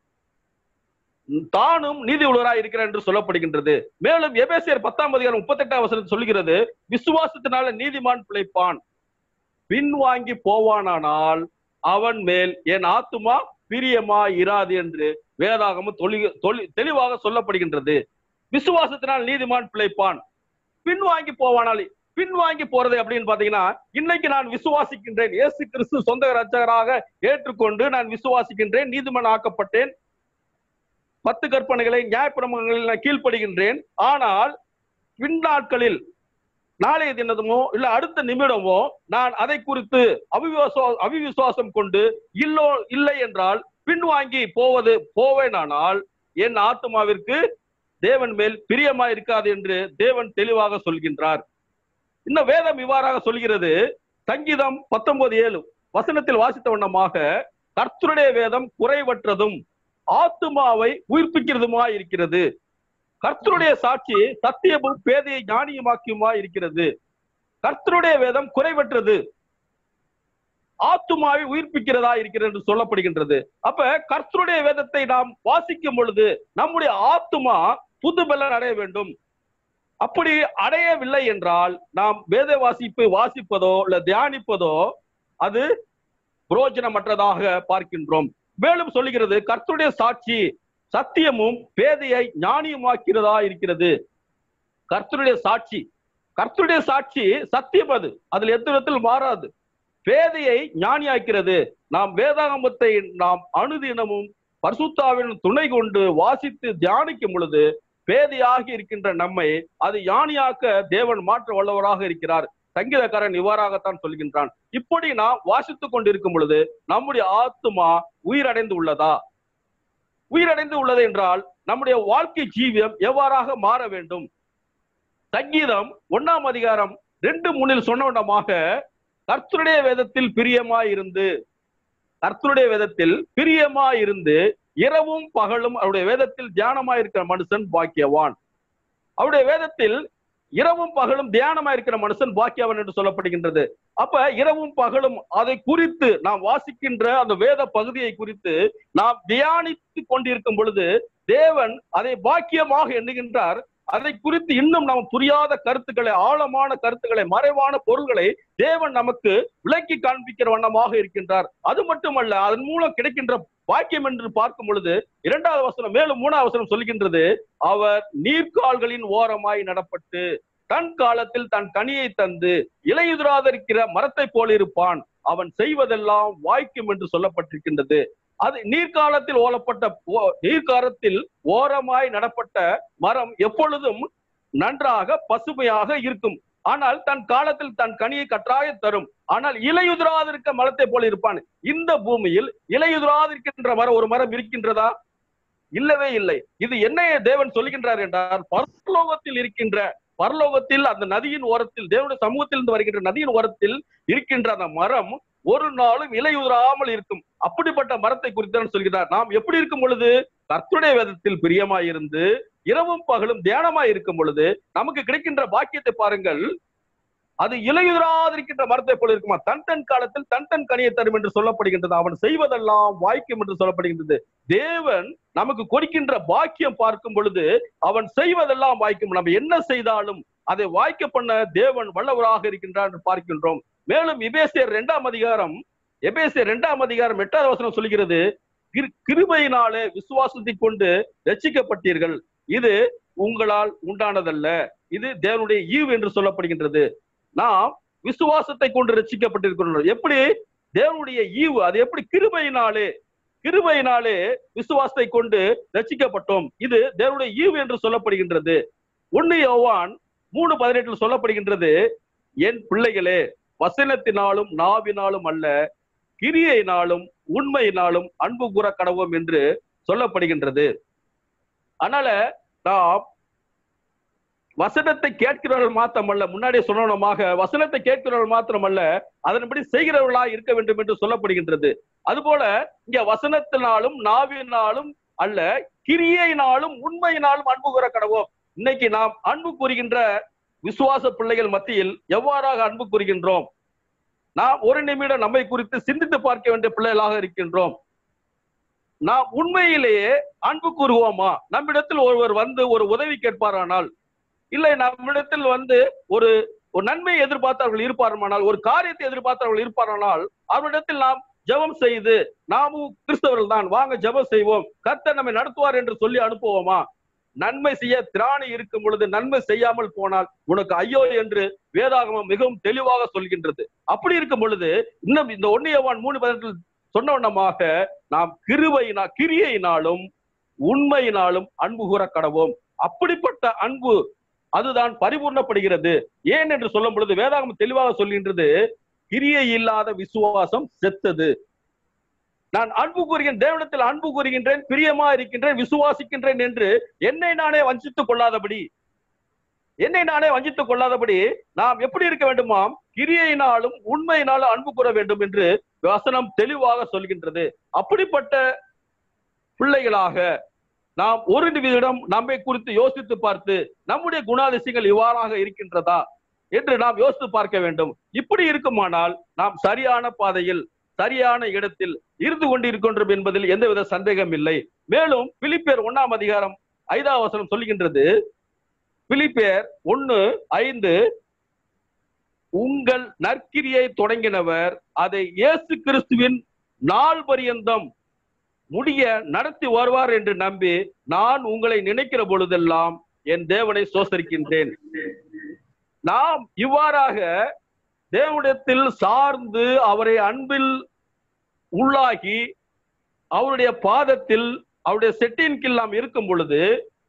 தானும் நீதி உள்ளவராய் இருக்கிறார் என்று சொல்லப்படுகின்றது. மேலும் எபேசியர் பத்தாம் அதிகாரம் முப்பத்தி எட்டாம் வசனம் சொல்கிறது, விசுவாசத்தினால நீதிமான் பிழைப்பான், பின்வாங்கி போவானானால் அவன் மேல் என் ஆத்துமா பிரியமா இராது என்று வேதாகமும் தெளிவாக சொல்லப்படுகின்றது. விசுவாசத்தினால் நீதிமான் பிழைப்பான், பின்வாங்கி போவானால், பின்வாங்கி போறது அப்படின்னு பாத்தீங்கன்னா இன்னைக்கு நான் விசுவாசிக்கின்றேன், இயேசு கிறிஸ்து சொந்த இரட்சகராக ஏற்றுக்கொண்டு நான் விசுவாசிக்கின்றேன், நீதிமான் ஆக்கப்பட்டேன், பத்து கற்பனைகளை நியாயப்பிரமாணங்களில் நான் கீழ்ப்படுகின்றேன், ஆனால் பின்னாட்களில் நாளைய தினமோ இல்ல அடுத்த நிமிடமோ நான் அதை குறித்து அவிசுவா அவிசுவாசம் கொண்டு இல்லோ இல்லை என்றால் பின்வாங்கி போவது போவேனானால் என் ஆத்மாவிற்கு தேவன் மேல் பிரியமா இருக்காது என்று தேவன் தெளிவாக சொல்கின்றார். இன்னும் வேதம் இவ்வாறாக சொல்கிறது, சங்கீதம் பத்தொன்பது ஏழு வசனத்தில் வாசித்த வண்ணமாக கர்த்தருடைய வேதம் குறைவற்றதும் ஆத்துமாவை உயிர்ப்பிக்கிறதுமா இருக்கிறது, கர்த்தருடைய சாட்சி சத்தியமும் பேதையை ஞானியமாக்கியுமா இருக்கிறது. கர்த்தருடைய வேதம் குறைவற்றது, ஆத்துமாவை உயிர்ப்பிக்கிறதா இருக்கிறது என்று சொல்லப்படுகின்றது. அப்ப கர்த்தருடைய வேதத்தை நாம் வாசிக்கும் பொழுது நம்முடைய ஆத்துமா புது பலன் அடைய வேண்டும். அப்படி அடையவில்லை என்றால் நாம் வேத வாசிப்பு வாசிப்பதோ இல்ல தியானிப்பதோ அது பிரயோஜனமற்றதாக பார்க்கின்றோம். மேலும் சொல்லுகிறது, கர்த்தருடைய சாட்சி சத்தியமும் பேதையை ஞானியமாக்கிறதா இருக்கிறது. கர்த்தருடைய சாட்சி கர்த்தருடைய சாட்சி சத்தியம், அது அதில் எந்த விதத்தில் மாறாது, பேதையை ஞானியாக்கிறது. நாம் வேதாகமத்தை நாம் அனுதினமும் பரிசுத்தாவின் துணை கொண்டு வாசித்து தியானிக்கும் பொழுது பேதையாகி இருக்கின்ற நம்மை அது ஞானியாக்க தேவன் மாற்ற வல்லவராக இருக்கிறார். சங்கீதக்காரன் இவ்வாறாகத்தான் சொல்கின்றான். இப்படி நாம் வாசித்துக் கொண்டிருக்கும் பொழுது நம்முடைய ஆத்துமா உயிரடைந்து உள்ளதா? உயிரடைந்து உள்ளது என்றால் நம்முடைய வாழ்க்கை ஜீவியம் எவ்வாறாக மாற வேண்டும்? சங்கீதம் ஒன்னாம் அதிகாரம் ரெண்டு மூணில் சொன்னவனமாக கர்த்தருடைய வேதத்தில் பிரியமாயிருந்து கர்த்தருடைய வேதத்தில் பிரியமாயிருந்து இரவும் பகலும் அவருடைய வேதத்தில் தியானமாயிருக்கிற மனுஷன் பாக்கியவான். அவருடைய வேதத்தில் இரவும் பகலும் தியானமா இருக்கிற மனுஷன் பாக்கியவன் என்று சொல்லப்படுகின்றது. அப்ப இரவும் பகலும் அதை குறித்து நாம் வாசிக்கின்ற அந்த வேத பகுதியை குறித்து நாம் தியானித்து கொண்டிருக்கும் பொழுது தேவன் அதை பாக்கியமாக எண்ணுகின்றார். அதை குறித்து இன்னும் நாம் புரியாத கருத்துக்களை, ஆழமான கருத்துக்களை, மறைவான பொருள்களை தேவன் நமக்கு விளக்கி காண்பிக்கிற வண்ணமாக இருக்கின்றார். அது மட்டுமல்ல, அதன் மூலம் கிடைக்கின்ற பாக்கியம் என்று பார்க்கும் பொழுது இரண்டாவது வசனம் மேலும் மூணாவது வசனம் சொல்கின்றது, அவர் நீர்க்கால்களின் ஓரமாய் நடப்பட்டு தன் காலத்தில் தன் கனியை தந்து இலையுதிராதிருக்கிற மரத்தை போல இருப்பான், அவன் செய்வதெல்லாம் வாய்க்கும் என்று சொல்லப்பட்டிருக்கின்றது. அது நீர்காலத்தில் ஓலப்பட்ட நீர்காலத்தில் ஓரமாய் நடப்பட்ட மரம் எப்பொழுதும் நன்றாக பசுமையாக இருக்கும், ஆனால் தன் காலத்தில் தன் கனியை கற்றாய தரும், ஆனால் இலையுதிராதிருக்க மரத்தை போல இருப்பான். இந்த பூமியில் இலையுதிராதிருக்கின்ற மரம் ஒரு மரம் இருக்கின்றதா? இல்லவே இல்லை. இது என்ன தேவன் சொல்கின்றார் என்றால், பரலோகத்தில் இருக்கின்ற பரலோகத்தில் அந்த நதியின் ஓரத்தில், தேவனுடைய சமூகத்தில் இருந்து வருகின்ற நதியின் ஓரத்தில் இருக்கின்ற அந்த மரம் ஒரு நாளும் இலையுதிராமல் இருக்கும். அப்படிப்பட்ட மரத்தை குறித்து சொல்கிறார். நாம் எப்படி இருக்கும் பொழுது கர்த்தருடைய வேதத்தில் பிரியமாயிருந்து இரவும் பகலும் தியானமாய் இருக்கும் பொழுது நமக்கு கிடைக்கின்ற பாக்கியத்தை பாருங்கள். அது இலையுதிராதிருக்கின்ற மரத்தை போல இருக்குமா? தன் தன் காலத்தில் தன் தன் கனியை தரும் என்று சொல்லப்படுகின்றது. அவன் செய்வதெல்லாம் வாய்க்கும் என்று சொல்லப்படுகின்றது. தேவன் நமக்கு கொடுக்கின்ற பாக்கியம் பார்க்கும் பொழுது அவன் செய்வதெல்லாம் வாய்க்கும். நம்ம என்ன செய்தாலும் அதை வாய்க்க பண்ண தேவன் வல்லவராக இருக்கின்றார் என்று பார்க்கின்றோம். மேலும் எபேசியர் இரண்டாம் அதிகாரம் எபேசியர் இரண்டாம் அதிகாரம் எட்டாவது வசனம் சொல்கிறது, கிருபையினாலே விசுவாசத்தை கொண்டு ரட்சிக்கப்பட்டீர்கள், இது உங்களால் உண்டானதல்ல, இது தேவனுடைய ஈவு என்று சொல்லப்படுகின்றது. நாம் விசுவாசத்தை கொண்டு ரட்சிக்கப்பட்டிருக்கிறோம். எப்படி தேவனுடைய ஈவு? அது எப்படி? கிருபையினாலே கிருபையினாலே விசுவாசத்தை கொண்டு ரட்சிக்கப்பட்டோம், இது தேவனுடைய ஈவு என்று சொல்லப்படுகின்றது. ஒன்னு யோவான் மூணு பதினெட்டில் சொல்லப்படுகின்றது, என் பிள்ளைகளே, வசனத்தினாலும் நாவினாலும் அல்ல, கிரியையினாலும் உண்மையினாலும் அன்பு கூற கடவோம் என்று சொல்லப்படுகின்றது. அதனால நாம் வசனத்தை கேட்கிறவர்கள் மாத்திரமல்ல, முன்னாடியே சொன்னமாக வசனத்தை கேட்கிறவர்கள் மாத்திரமல்ல, அதன்படி செய்கிறவர்களாக இருக்க வேண்டும் என்று சொல்லப்படுகின்றது. அதுபோல இங்க வசனத்தினாலும் நாவினாலும் அல்ல, கிரியையினாலும் உண்மையினாலும் அன்பு கூற கடவோம். இன்னைக்கு நாம் அன்பு கூறுகின்ற விசுவாச பிள்ளைகள் மத்தியில் எவ்வாறாக அன்பு கூறுகின்றோம்? நாம் ஒரு நிமிடம் நம்மை குறித்து சிந்தித்து பார்க்க வேண்டிய பிள்ளைகளாக இருக்கின்றோம். நாம் உண்மையிலேயே அன்பு கூறுவோமா? நம்மிடத்தில் ஒருவர் வந்து ஒரு உதவி கேட்பாரானால், இல்லை நம்மிடத்தில் வந்து ஒரு ஒரு நன்மையை எதிர்பார்த்தவர்கள் இருப்பார்கள், ஒரு காரியத்தை எதிர்பார்த்தவர்கள் இருப்பார்கள், அவரிடத்தில் நாம் ஜெபம் செய்து, நாமும் கிறிஸ்தவர்கள் தான், வாங்க ஜெபம் செய்வோம், கர்த்தர் நம்மை நடத்துவார் என்று சொல்லி அனுப்புவோமா? நன்மை செய்ய திராணி இருக்கும் பொழுது நன்மை செய்யாமல் போனால் உனக்கு ஐயோ என்று வேதாகமம் மிகவும் தெளிவாக சொல்கின்றது. அப்படி இருக்கும் பொழுது இன்னும் இந்த ஒன்னு யோவான் மூணு பதினெட்டில் சொன்ன வண்ணமாக நாம் கிருபையினா கிரியையினாலும் உண்மையினாலும் அன்பு கூற கடவோம். அப்படிப்பட்ட அன்பு அதுதான் பரிபூர்ணப்படுகிறது. ஏன் என்று சொல்லும் பொழுது வேதாகமம் தெளிவாக சொல்கின்றது, கிரியை இல்லாத விசுவாசம் செத்தது. நான் அன்பு கூறுகின்ற தேவனிடத்தில் அன்பு கூறுகின்றேன், பிரியமா இருக்கின்றேன், விசுவாசிக்கின்றேன் என்று என்னை நானே வஞ்சித்துக் கொள்ளாதபடி என்னை நானே வஞ்சித்துக் கொள்ளாதபடி நாம் எப்படி இருக்க வேண்டுமாம்? கிரியையினாலும் உண்மையினாலும் அன்பு கூற வேண்டும் என்று வசனம் தெளிவாக சொல்கின்றது. அப்படிப்பட்ட பிள்ளைகளாக நாம் ஒரு நிமிடம் நம்மை குறித்து யோசித்து பார்த்து நம்முடைய குணாதிசயங்கள் இவ்வாறாக இருக்கின்றதா என்று நாம் யோசித்து பார்க்க வேண்டும். இப்படி இருக்குமானால் நாம் சரியான பாதையில் சரியான இடத்தில் இருந்து கொண்டிருக்கின்றோம் என்பதில் எந்தவித சந்தேகம் இல்லை. மேலும் பிலிப்பியர் ஒன்னாம் அதிகாரம் ஐந்தாம் வசனம் சொல்கின்றது, பிலிப்பியர் ஒன்னு ஐந்து, உங்கள் நற்கிரியை தொடங்கினவர் அதை இயேசு கிறிஸ்துவின் நாள் பரியந்தம் முடிய நடத்தி வருவார் என்று நம்பி நான் உங்களை நினைக்கிற பொழுதெல்லாம் என் தேவனை சோசரிக்கின்றேன். நாம் இவ்வாறாக தேவனிடத்தில் சார்ந்து அவரை அன்பில் உள்ளாகி அவருடைய பாதத்தில் அவருடைய செட்டின் கீழ் நாம் இருக்கும் பொழுது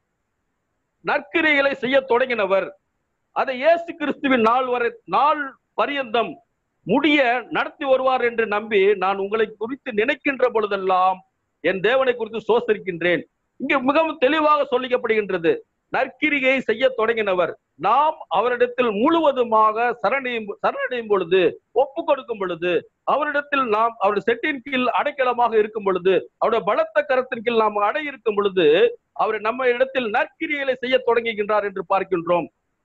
நற்கிரிகளை செய்ய தொடங்கினவர் அதை இயேசு கிறிஸ்துவின் நாள் வரை நாள் பரியந்தம் முடிய நடத்தி வருவார் என்று நம்பி நான் உங்களை குறித்து நினைக்கின்ற பொழுதெல்லாம் என் தேவனை குறித்து சோசரிக்கின்றேன். இங்கு மிகவும் தெளிவாக சொல்லிக்கப்படுகின்றது, நற்கிரியை செய்ய தொடங்கினவர். நாம் அவரிடத்தில் முழுவதுமாக சரணடையும் சரணடையும் பொழுது, ஒப்பு கொடுக்கும் பொழுது, அவரிடத்தில் நாம் அவருடைய செட்டின் கீழ் அடைக்கலமாக இருக்கும் பொழுது, அவருடைய பலத்த கரத்தின் கீழ் நாம் அடை இருக்கும் பொழுது அவர் நம்ம இடத்தில் நற்கிரிகளை செய்ய தொடங்குகின்றார் என்று பார்க்கின்றோம்.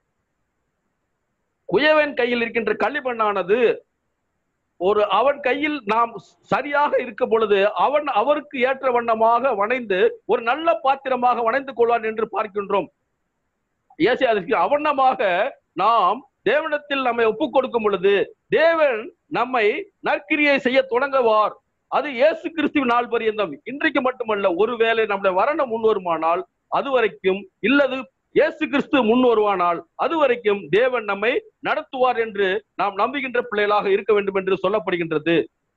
குயவன் கையில் இருக்கின்ற களிமண்ணானது ஒரு அவன் கையில் நாம் சரியாக இருக்கும் பொழுது அவன் அவருக்கு ஏற்ற வண்ணமாக வணைந்து ஒரு நல்ல பாத்திரமாக வணைந்து கொள்வான் என்று பார்க்கின்றோம். ஏசி அதற்கு அவண்ணமாக நாம் தேவனிடத்தில் நம்மை ஒப்புக் கொடுக்கும் பொழுது தேவன் நம்மை நற்கிரியை செய்ய தொடங்குவார். அது இயேசு கிறிஸ்துவின் நாள் பரியந்தம். இன்றைக்கு மட்டுமல்ல, ஒருவேளை நம்முடைய மரணம் முன் வருமானால் அது வரைக்கும், இல்லது இயேசு கிறிஸ்து முன் வருவானால் அது வரைக்கும் தேவன் நம்மை நடத்துவார் என்று நாம் நம்புகின்ற பிள்ளைகளாக இருக்க வேண்டும் என்று சொல்லப்படுகின்றது.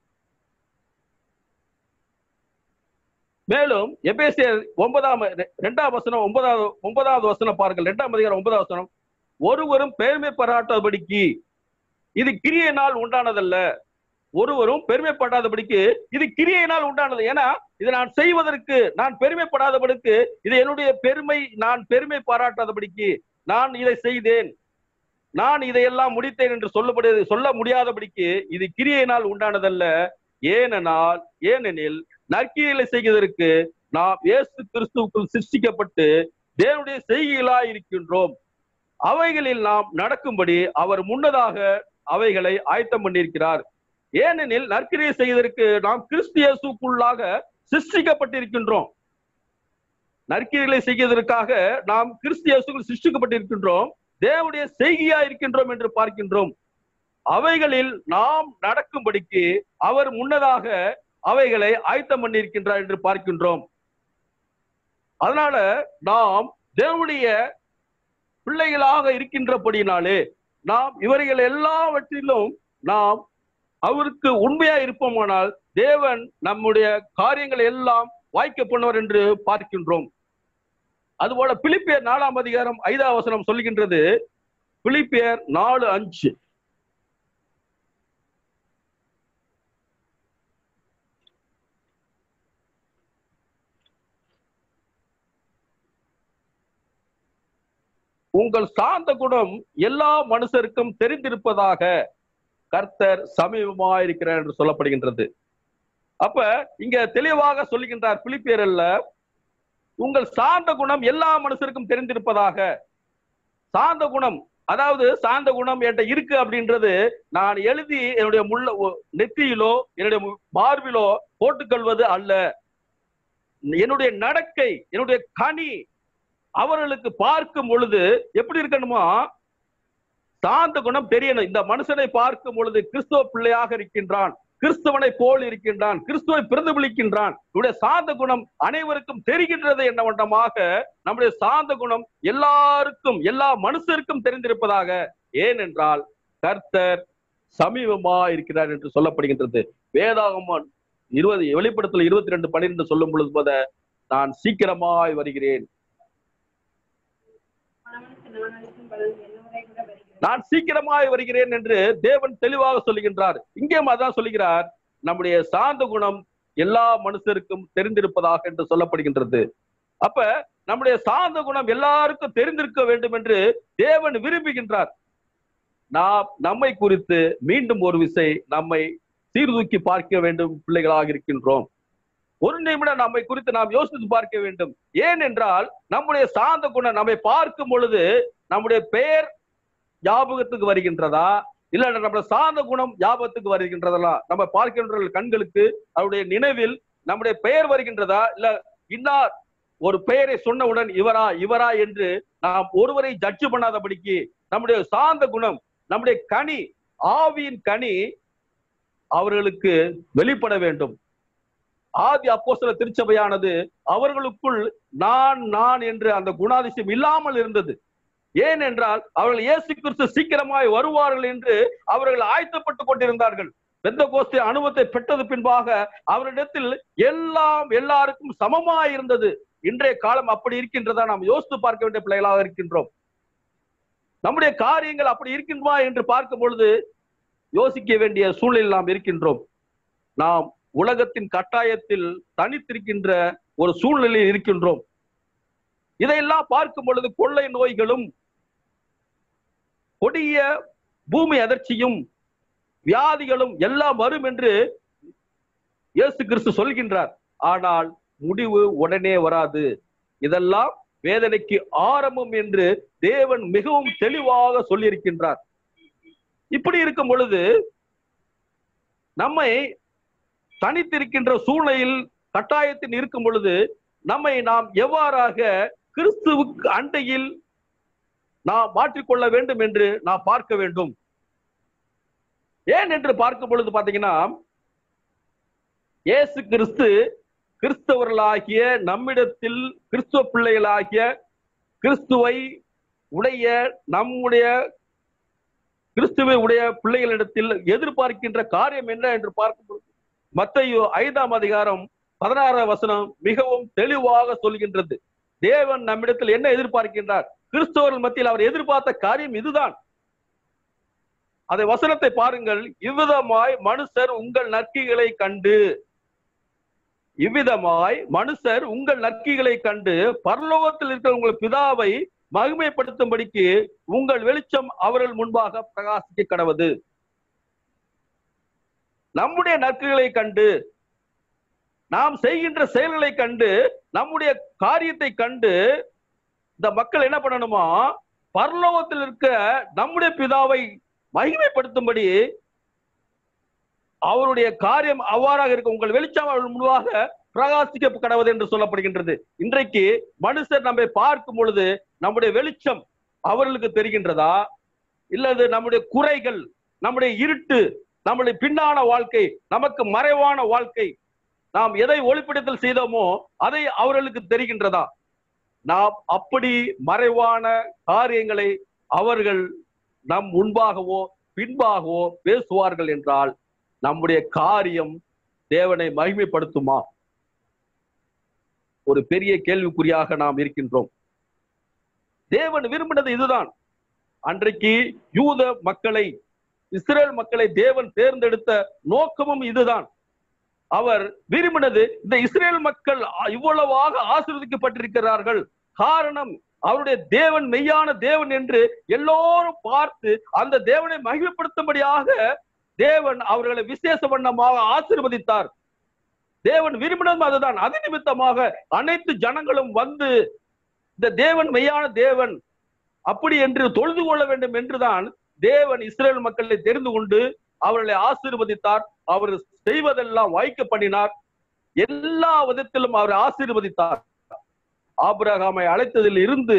மேலும் எபேசியர் ஒன்பதாம் இரண்டாம் வசனம் ஒன்பதாவது ஒன்பதாவது வசனம் பாருங்கள். இரண்டாம் அதிகாரம் ஒன்பதாவது வசனம், ஒருவரும் பெருமை பாராட்டாதபடிக்கு இது கிரியையினால் உண்டானதல்ல. ஒருவரும் பெருமைப்படாதபடிக்கு இது கிரியையினால் உண்டானது. ஏன்னா இதை நான் செய்வதற்கு நான் பெருமைப்படாதபடிக்கு, இது என்னுடைய பெருமை, நான் பெருமை பாராட்டாதபடிக்கு நான் இதை செய்தேன், நான் இதையெல்லாம் முடித்தேன் என்று சொல்லப்படு சொல்ல முடியாதபடிக்கு இது கிரியையினால் உண்டானதல்ல. ஏனெனால் ஏனெனில் நற்கிரியைகளை செய்வதற்கு நாம் இயேசு கிறிஸ்துவுக்குள் சிருஷ்டிக்கப்பட்டு தேவனுடைய செய்கைகளாய் இருக்கின்றோம். அவைகளில் நாம் நடக்கும்படி அவர் முன்னதாக அவைகளை ஆயத்தம் பண்ணியிருக்கிறார். ஏனெனில் நற்கிரியை செய்வதற்கு நாம் கிறிஸ்து இயேசுக்குள்ளாக சிருஷ்டிக்கப்பட்டிருக்கின்றோம். நற்கிரிகளை செய்வதற்காக நாம் கிறிஸ்து இயேசுக்குள் சிருஷ்டிக்கப்பட்டிருக்கின்றோம், தேவனுடைய செய்கையா இருக்கின்றோம் என்று பார்க்கின்றோம். அவைகளில் நாம் நடக்கும்படிக்கு அவர் முன்னதாக அவைகளை ஆயத்தம் பண்ணியிருக்கின்றார் என்று பார்க்கின்றோம். அதனால நாம் தேவனுடைய பிள்ளைகளாக இருக்கின்றபடினாலே நாம் இவர்கள் எல்லாவற்றிலும் நாம் அவருக்கு உண்மையா இருப்போமானால் தேவன் நம்முடைய காரியங்களை எல்லாம் வாய்க்க பண்ணுவார் என்று பார்க்கின்றோம். அதுபோல பிலிப்பியர் நாலாம் அதிகாரம் ஐந்தாம் வசனம் சொல்கின்றது. பிலிப்பியர் நாலு அஞ்சு. உங்கள் சாந்த குணம் எல்லா மனுஷருக்கும் தெரிந்திருப்பதாக கர்த்தர் சமீபமாயிருக்கிறார் என்று சொல்லப்படுகின்றது. அப்ப இங்க தெளிவாக சொல்லுகின்றார் பிலிப்பியர்ல, உங்கள் சாந்த குணம் எல்லா மனுஷருக்கும் தெரிந்திருப்பதாக. சாந்த குணம், அதாவது சாந்த குணம் என்கிட்ட இருக்கு அப்படின்றது நான் எழுதி என்னுடைய முள்ள நெத்தியிலோ என்னுடைய மார்பிலோ போட்டுக்கொள்வது அல்ல. என்னுடைய நடக்கை, என்னுடைய கனி அவர்களுக்கு பார்க்கும் பொழுது எப்படி இருக்கணுமா, சாந்த குணம் தெரியணும். இந்த மனுஷனை பார்க்கும் பொழுது கிறிஸ்துவ பிள்ளையாக இருக்கின்றான், கிறிஸ்தவனை போல் இருக்கின்றான், கிறிஸ்துவை பிரதிபலிக்கின்றான். நம்முடைய சாந்த குணம் அனைவருக்கும் தெரிகின்றது என்னவண்டமாக நம்முடைய சாந்த குணம் எல்லாருக்கும் எல்லா மனுஷருக்கும் தெரிந்திருப்பதாக. ஏனென்றால் கர்த்தர் சமீபமா இருக்கிறார் என்று சொல்லப்படுகின்றது. வேதாகமம் இருபது வெளிப்படுத்தல் இருபத்தி ரெண்டு பன்னிரண்டு சொல்லும் பொழுது போத நான் சீக்கிரமாய் வருகிறேன், நான் சீக்கிரமாய் வருகிறேன் என்று தேவன் தெளிவாக சொல்லுகின்றார். இங்கேயும் அதான் சொல்லுகிறார், நம்முடைய சாந்த குணம் எல்லா மனுஷருக்கும் தெரிந்திருப்பதாக என்று சொல்லப்படுகின்றது. அப்ப நம்முடைய சாந்த குணம் எல்லாருக்கும் தெரிந்திருக்க வேண்டும் என்று தேவன் விரும்புகின்றார். நாம் நம்மை குறித்து மீண்டும் ஒரு விசை நம்மை சீர்தூக்கி பார்க்க வேண்டும் பிள்ளைகளாக இருக்கின்றோம். ஒரு நிமிடம் நம்மை குறித்து நாம் யோசித்து பார்க்க வேண்டும். ஏனென்றால் நம்முடைய சாந்த குணம் நம்மை பார்க்கும் பொழுது நம்முடைய பெயர் ஞாபகத்துக்கு வருகின்றதா, இல்ல நம்முடைய சாந்த குணம் ஞாபகத்துக்கு வருகின்றதா? நம்ம பார்க்கின்ற கண்களுக்கு அவருடைய நினைவில் நம்முடைய பெயர் வருகின்றதா, இல்ல இன்னார் ஒரு பெயரை சொன்னவுடன் இவரா இவரா என்று நாம் ஒருவரை ஜட்ஜ் பண்ணாதபடிக்கு நம்முடைய சாந்த குணம், நம்முடைய கனி, ஆவியின் கனி அவர்களுக்கு வெளிப்பட வேண்டும். ஆதி அப்போஸ்தலர் திருச்சபையானது அவர்களுக்குள் நான் நான் என்று அந்த குணாதிசயம் இல்லாமல் இருந்தது. ஏனென்றால் அவர்கள் இயேசு கிறிஸ்து சீக்கிரமாய் வருவார்கள் என்று அவர்கள் ஆயத்தப்பட்டுக் கொண்டிருந்தார்கள். பெந்தெகோஸ்தே அனுபவத்தை பெற்றது பின்பாக அவரிடத்தில் எல்லாம் எல்லாருக்கும் சமமாய் இருந்தது. இன்றைய காலம் அப்படி இருக்கின்றதா? நாம் யோசித்து பார்க்க வேண்டிய பிள்ளைகளாக இருக்கின்றோம். நம்முடைய காரியங்கள் அப்படி இருக்கின்றமா என்று பார்க்கும் பொழுது யோசிக்க வேண்டிய சூழ்நிலையில் நாம் இருக்கின்றோம். நாம் உலகத்தின் கட்டாயத்தில் தனித்திருக்கின்ற ஒரு சூழ்நிலையில் இருக்கின்றோம். இதையெல்லாம் பார்க்கும் பொழுது கொள்ளை நோய்களும் கொடிய பூமி அதிர்ச்சியும் வியாதிகளும் எல்லாம் வரும் என்று இயேசு கிறிஸ்து சொல்கின்றார். ஆனால் முடிவு உடனே வராது. இதெல்லாம் வேதனைக்கு ஆரம்பம் என்று தேவன் மிகவும் தெளிவாக சொல்லியிருக்கின்றார். இப்படி இருக்கும் பொழுது நம்மை தனித்திருக்கின்ற சூழ்நிலையில் கட்டாயத்தில் இருக்கும் பொழுது நம்மை நாம் எவ்வாறாக கிறிஸ்துவுக்கு அண்டையில் நாம் மாற்றிக்கொள்ள வேண்டும் என்று நாம் பார்க்க வேண்டும். ஏன் என்று பார்க்கும் பொழுது பாத்தீங்கன்னா, இயேசு கிறிஸ்து கிறிஸ்தவர்களாகிய நம்மிடத்தில் கிறிஸ்துவ பிள்ளைகளாகிய கிறிஸ்துவை உடைய நம்முடைய கிறிஸ்துவை உடைய பிள்ளைகளிடத்தில் எதிர்பார்க்கின்ற காரியம் என்ன என்று பார்க்கும் மத்தேயு ஐந்தாம் அதிகாரம் பதினாறாம் வசனம் மிகவும் தெளிவாக சொல்கின்றது. தேவன் நம்மிடத்தில் என்ன எதிர்பார்க்கின்றார்? கிறிஸ்தவர்கள் மத்தியில் அவர் எதிர்பார்த்த காரியம் இதுதான். அதை வசனத்தை பாருங்கள். இவ்விதமாய் மனுஷர் உங்கள் நற்கிகளை கண்டு இவ்விதமாய் மனுஷர் உங்கள் நற்கிகளை கண்டு பரலோகத்தில் இருக்கிற உங்கள் பிதாவை மகிமைப்படுத்தும்படிக்கு உங்கள் வெளிச்சம் அவர்கள் முன்பாக பிரகாசிக்க கடவது. நம்முடைய நற்களை கண்டு, நாம் செய்கின்ற செயல்களை கண்டு, நம்முடைய காரியத்தை கண்டு இந்த மக்கள் என்ன பண்ணணுமா, பரலோகத்தில் இருக்க நம்முடைய பிதாவை மகிமைப்படுத்தும்படி அவருடைய காரியம் அவ்வாறாக இருக்க உங்கள் வெளிச்சம் அவர்கள் முன்பாக பிரகாசிக்க கடவுது என்று சொல்லப்படுகின்றது. இன்றைக்கு மனுஷர் நம்மை பார்க்கும் பொழுது நம்முடைய வெளிச்சம் அவர்களுக்கு தெரிகின்றதா, இல்லது நம்முடைய குறைகள், நம்முடைய இருட்டு, நம்முடைய பின்னான வாழ்க்கை, நமக்கு மறைவான வாழ்க்கை, நாம் எதை ஒளிப்படத்தில் செய்தோமோ அதை அவர்களுக்கு தெரிகின்றதா? நாம் அப்படி மறைவான காரியங்களை அவர்கள் நம் முன்பாகவோ பின்பாகவோ பேசுவார்கள் என்றால் நம்முடைய காரியம் தேவனை மகிமைப்படுத்துமா? ஒரு பெரிய கேள்விக்குறியாக நாம் இருக்கின்றோம். தேவன் விரும்பினது இதுதான். அன்றைக்கு யூத மக்களை, இஸ்ரேல் மக்களை தேவன் தேர்ந்தெடுத்த நோக்கமும் இதுதான். அவர் விரும்பினது இந்த இஸ்ரேல் மக்கள் இவ்வளவாக ஆசீர்வதிக்கப்பட்டிருக்கிறார்கள், காரணம் அவருடைய தேவன் மெய்யான தேவன் என்று எல்லோரும் பார்த்து அந்த தேவனை மகிமைப்படுத்தும்படியாக தேவன் அவர்களை விசேஷ வண்ணமாக ஆசீர்வதித்தார். தேவன் விரும்பினதும் அதுதான். அது நிமித்தமாக அனைத்து ஜனங்களும் வந்து இந்த தேவன் மெய்யான தேவன் அப்படி என்று தொழுது கொள்ள வேண்டும் என்றுதான் தேவன் இஸ்ரேல் மக்களை தெரிந்து கொண்டு அவர்களை ஆசீர்வதித்தார். அவர் செய்வதெல்லாம் வாய்க்க பண்ணினார். எல்லா விதத்திலும் அவரை ஆசீர்வதித்தார். ஆபிரகாமை அழைத்ததில் இருந்து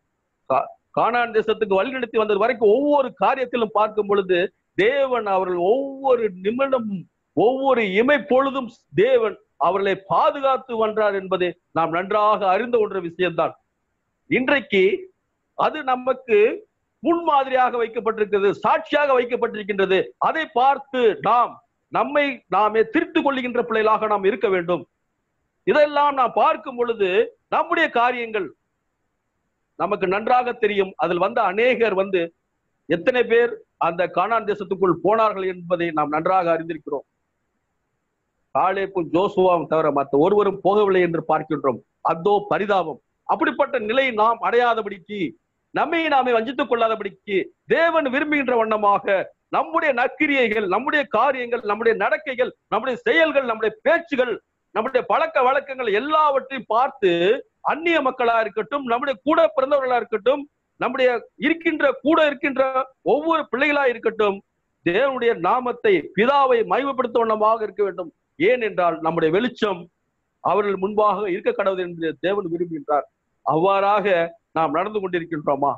கானான் தேசத்துக்கு வழிநடத்தி வந்தது வரைக்கும் ஒவ்வொரு காரியத்திலும் பார்க்கும் பொழுது தேவன் அவர்கள் ஒவ்வொரு நிமிடமும் ஒவ்வொரு இமை பொழுதும் தேவன் அவர்களை பாதுகாத்து வந்தார் என்பதை நாம் நன்றாக அறிந்த ஒன்ற விஷயம்தான். இன்றைக்கு அது நமக்கு முன்மாதிரியாக வைக்கப்பட்டிருக்கிறது, சாட்சியாக வைக்கப்பட்டிருக்கின்றது. அதை பார்த்து நாம் நம்மை நாமே திருத்திக் கொள்ளுகின்ற பிள்ளைகளாக நாம் இருக்க வேண்டும். இதெல்லாம் நாம் பார்க்கும் பொழுது நம்முடைய காரியங்கள் நமக்கு நன்றாக தெரியும். அதில் வந்த அநேகர் வந்து எத்தனை பேர் அந்த கானான் தேசத்துக்குள் போனார்கள் என்பதை நாம் நன்றாக அறிந்திருக்கிறோம். காலேப்பும் ஜோசுவாவும் தவிர மற்ற ஒருவரும் போகவில்லை என்று பார்க்கின்றோம். அதோ பரிதாபம். அப்படிப்பட்ட நிலையை நாம் அடையாதபடிக்கு, நம்மை நாமே வஞ்சித்துக் கொள்ளாதபடிக்கு தேவன் விரும்புகின்ற வண்ணமாக நம்முடைய நற்கிரியைகள், நம்முடைய காரியங்கள், நம்முடைய நடக்கைகள், நம்முடைய செயல்கள், நம்முடைய பேச்சுகள், நம்முடைய பழக்க வழக்கங்கள் எல்லாவற்றையும் பார்த்து அந்நிய மக்களா இருக்கட்டும், நம்முடைய கூட பிறந்தவர்களா இருக்கட்டும், நம்முடைய இருக்கின்ற கூட இருக்கின்ற ஒவ்வொரு பிள்ளைகளா இருக்கட்டும், தேவனுடைய நாமத்தை பிதாவை மகிமைப்படுத்த வண்ணமாக இருக்க வேண்டும். ஏன் என்றால் நம்முடைய வெளிச்சம் அவர்கள் முன்பாக இருக்க கடவுள் என்று தேவன் விரும்புகின்றார். அவ்வாறாக நாம் நடந்து கொண்டிருக்கின்றோமா?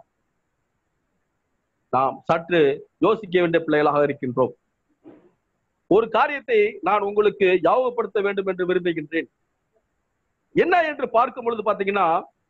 நாம் சற்று யோசிக்க வேண்டிய பிள்ளைகளாக இருக்கின்றோம். ஒரு காரியத்தை நான் உங்களுக்கு ஞாபகப்படுத்த வேண்டும் என்று விரும்புகின்றேன். என்ன என்று பார்க்கும் பொழுது பாத்தீங்கன்னா,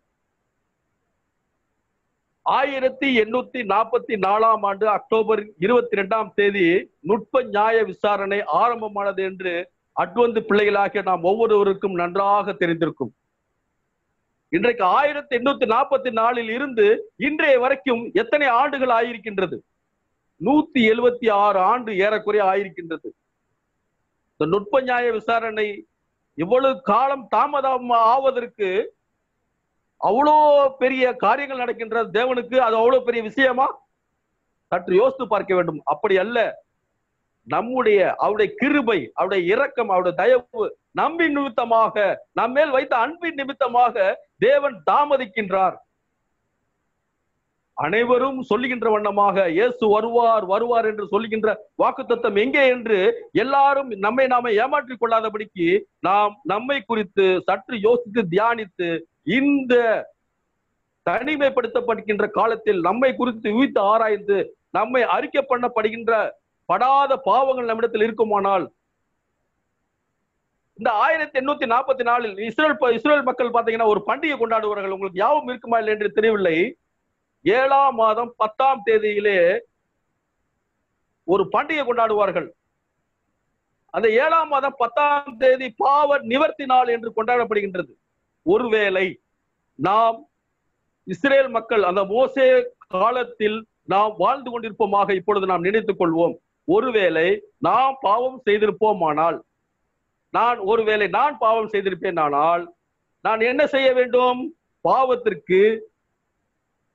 ஆயிரத்தி எண்ணூத்தி நாற்பத்தி நாலாம் ஆண்டு அக்டோபர் இருபத்தி இரண்டாம் தேதி நுட்ப நியாய விசாரணை ஆரம்பமானது என்று அட்வந்து பிள்ளைகளாக நாம் ஒவ்வொருவருக்கும் நன்றாக தெரிந்திருக்கும். இன்றைக்கு ஆயிரத்தி எண்ணூத்தி நாற்பத்தி நாலில் இருந்து இன்றைய வரைக்கும் எத்தனை ஆண்டுகள் ஆயிருக்கின்றது? நூத்தி எழுபத்தி ஆறு ஆண்டு ஏறக்குறைய ஆயிருக்கின்றது. இந்த நுட்ப நியாய விசாரணை இவ்வளவு காலம் தாமதம் ஆவதற்கு அவ்வளோ பெரிய காரியங்கள் நடக்கின்றது. தேவனுக்கு அது அவ்வளவு பெரிய விஷயமா? சற்று யோசித்து பார்க்க வேண்டும். அப்படி அல்ல. நம்முடைய அவருடைய கிருபை, அவருடைய இரக்கம், அவருடைய தயவு, நம்பின் நிமித்தமாக, நம் மேல் வைத்த அன்பின் நிமித்தமாக தேவன் தாமதிக்கின்றார். அனைவரும் சொல்லுகின்ற வண்ணமாக இயேசு வருவார் வருவார் என்று சொல்லுகின்ற வாக்குத்தத்தம் எங்கே என்று எல்லாரும் நம்மை நாம ஏமாற்றிக் கொள்ளாதபடிக்கு நாம் நம்மை குறித்து சற்று யோசித்து தியானித்து இந்த தனிமைப்படுத்தப்படுகின்ற காலத்தில் நம்மை குறித்து உயிர்த்து ஆராய்ந்து நம்மை அறிக்கை பண்ணப்படுகின்ற படாத பாவங்கள் நம்மிடத்தில் இருக்குமானால், இந்த ஆயிரத்தி எண்ணூத்தி நாற்பத்தி நாலில் இஸ்ரேல் இஸ்ரேல் மக்கள் பாத்தீங்கன்னா ஒரு பண்டிகை கொண்டாடுவார்கள். உங்களுக்கு யாவும் இருக்குமா இல்லை என்று தெரியவில்லை. ஏழாம் மாதம் பத்தாம் தேதியிலே ஒரு பண்டிகை கொண்டாடுவார்கள். அந்த ஏழாம் மாதம் பத்தாம் தேதி பாவ நிவர்த்தி நாள் என்று கொண்டாடப்படுகின்றது. ஒருவேளை நாம் இஸ்ரேல் மக்கள் அந்த மோசே காலத்தில் நாம் வாழ்ந்து கொண்டிருப்போமாக இப்பொழுது நாம் நினைத்துக் கொள்வோம். ஒருவேளை நாம் பாவம் செய்திருப்போமானால், நான் ஒருவேளை நான் பாவம் செய்திருப்பேன் ஆனால் நான் என்ன செய்ய வேண்டும்? பாவத்திற்கு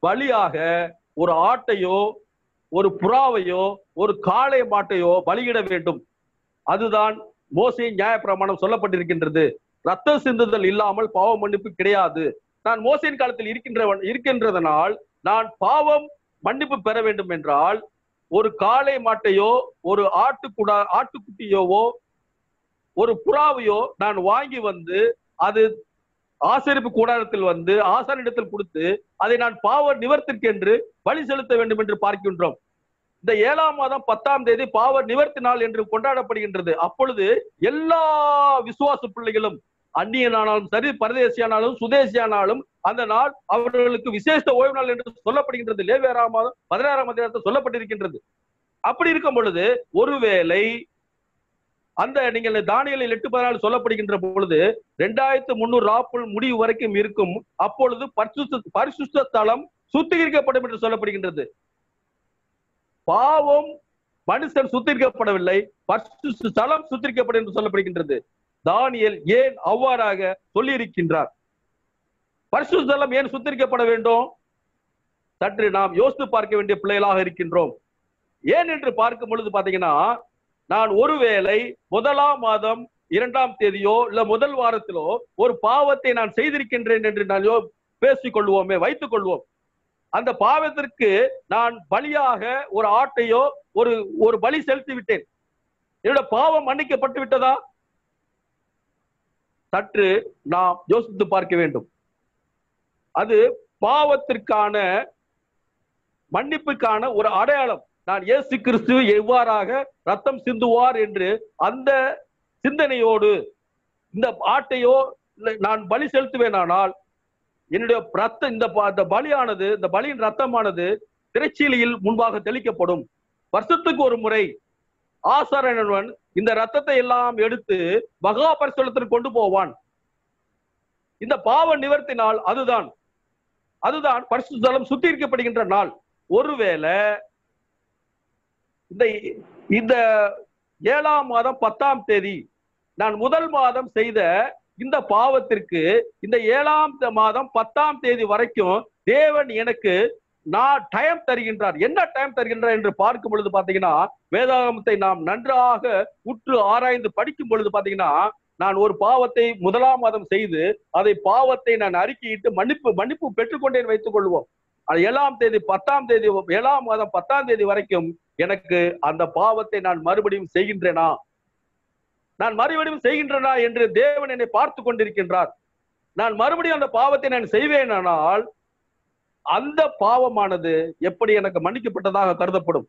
பலியாக ஒரு ஆட்டையோ ஒரு புறாவையோ ஒரு காளை மாட்டையோ பலியிட வேண்டும். அதுதான் மோசேயின் நியாயப்பிரமாணம் சொல்லப்பட்டிருக்கின்றது. ரத்தம் சிந்துதல் இல்லாமல் பாவ மன்னிப்பு கிடையாது. நான் மோசேயின் காலத்தில் இருக்கின்றவன் இருக்கின்றதனால் நான் பாவம் மன்னிப்பு பெற வேண்டும் என்றால் ஒரு காளை மாட்டையோ ஒரு ஆட்டுக்குடா ஆட்டுக்குட்டியோவோ ஒரு புறாவையோ நான் வாங்கி வந்து அது ஆசரிப்பு கூடாரத்தில் வந்து ஆசாரிடத்தில் கொடுத்து அதை நான் பாவ நிவர்த்திற்கு என்று பலி செலுத்த வேண்டும் என்று பார்க்கின்றோம். இந்த ஏழாம் மாதம் பத்தாம் தேதி பாவ நிவர்த்தி நாள் என்று கொண்டாடப்படுகின்றது. அப்பொழுது எல்லா விசுவாச பிள்ளைகளும் அந்நியனானாலும் சரி, பரதேசியானாலும் சுதேசியானாலும் அந்த நாள் அவர்களுக்கு விசேஷ ஓய்வு நாள் என்று சொல்லப்படுகின்றது. லேவியராம் மாதம் பதினாறாம் அதிகாரத்தில் சொல்லப்பட்டிருக்கின்றது. அப்படி இருக்கும் பொழுது ஒருவேளை அந்த நீங்கள் தானியேலில் எட்டு பதினாலு சொல்லப்படுகின்ற பொழுது இரண்டாயிரத்து முன்னூறு ராப்புள் முடிவு வரைக்கும் இருக்கும். அப்பொழுது பரிசுத்த பரிசுத்த ஸ்தலம் சுத்திகரிக்கப்படும் என்று சொல்லப்படுகின்றது. பாவம் மனுஷன் சுத்திகரிக்கப்படவில்லை, பரிசுத்த ஸ்தலம் சுத்திகரிக்கப்படும் என்று சொல்லப்படுகின்றது. தானியேல் ஏன் அவ்வாறாக சொல்லி இருக்கின்றார்? பரிசுத்த ஸ்தலம் ஏன் சுத்திகரிக்கப்பட வேண்டும்? சற்று நாம் யோசித்து பார்க்க வேண்டிய பிள்ளைகளாக இருக்கின்றோம். ஏன் என்று பார்க்கும் பொழுது பாத்தீங்கன்னா, நான் ஒருவேளை முதலாம் மாதம் இரண்டாம் தேதியோ இல்ல முதல் வாரத்திலோ ஒரு பாவத்தை நான் செய்திருக்கின்றேன் என்று நான் பேசிக் கொள்வோமே, வைத்துக் கொள்வோம். அந்த பாவத்திற்கு நான் பலியாக ஒரு ஆட்டையோ ஒரு ஒரு பலி செலுத்தி விட்டேன். என்னோட பாவம் மன்னிக்கப்பட்டு விட்டதா? சற்று நாம் யோசித்து பார்க்க வேண்டும். அது பாவத்திற்கான மன்னிப்புக்கான ஒரு அடையாளம். நான் இயேசு கிறிஸ்து எவ்வாறாக ரத்தம் சிந்துவார் என்று அந்த சிந்தனையோடு இந்த ஆட்டையோ நான் பலி செலுத்துவேனானால் என்னுடைய ரத்தம் இந்த பலியானது இந்த பலியின் ரத்தமானது திரைச்சீலையில் முன்பாக தெளிக்கப்படும். வருஷத்துக்கு ஒரு முறை ஆசாரியன் இந்த ரத்தத்தை எல்லாம் எடுத்து மகா பரிசுத்தலத்திற்கு கொண்டு போவான். இந்த பாவ நிவர்த்தி நாள் அதுதான் அதுதான் பரிசுத்த ஸ்தலம் சுத்திகரிக்கப்படுகின்ற நாள். ஒருவேளை இந்த இந்த ஏழாம் மாதம் பத்தாம் தேதி நான் முதல் மாதம் செய்த இந்த பாவத்திற்கு இந்த ஏழாம் மாதம் பத்தாம் தேதி வரைக்கும் தேவன் எனக்கு நான் டைம் தருகின்றார். என்ன டைம் தருகின்றார் என்று பார்க்கும் பொழுது பாத்தீங்கன்னா, வேதாகமத்தை நாம் நன்றாக உற்று ஆராய்ந்து படிக்கும் பொழுது பாத்தீங்கன்னா, நான் ஒரு பாவத்தை முதலாம் மாதம் செய்து அதை பாவத்தை நான் அறிக்கையிட்டு மன்னிப்பு மன்னிப்பு பெற்றுக்கொண்டேன் வைத்துக் கொள்வோம். அது ஏழாம் தேதி பத்தாம் தேதி ஏழாம் மாதம் பத்தாம் தேதி வரைக்கும் எனக்கு அந்த பாவத்தை நான் மறுபடியும் செய்கின்றேனா நான் மறுபடியும் செய்கின்றனா என்று தேவன் என்னை பார்த்து கொண்டிருக்கின்றார். நான் மறுபடியும் அந்த பாவத்தை நான் செய்வேனானால் அந்த பாவமானது எப்படி எனக்கு மன்னிக்கப்பட்டதாக கருதப்படும்?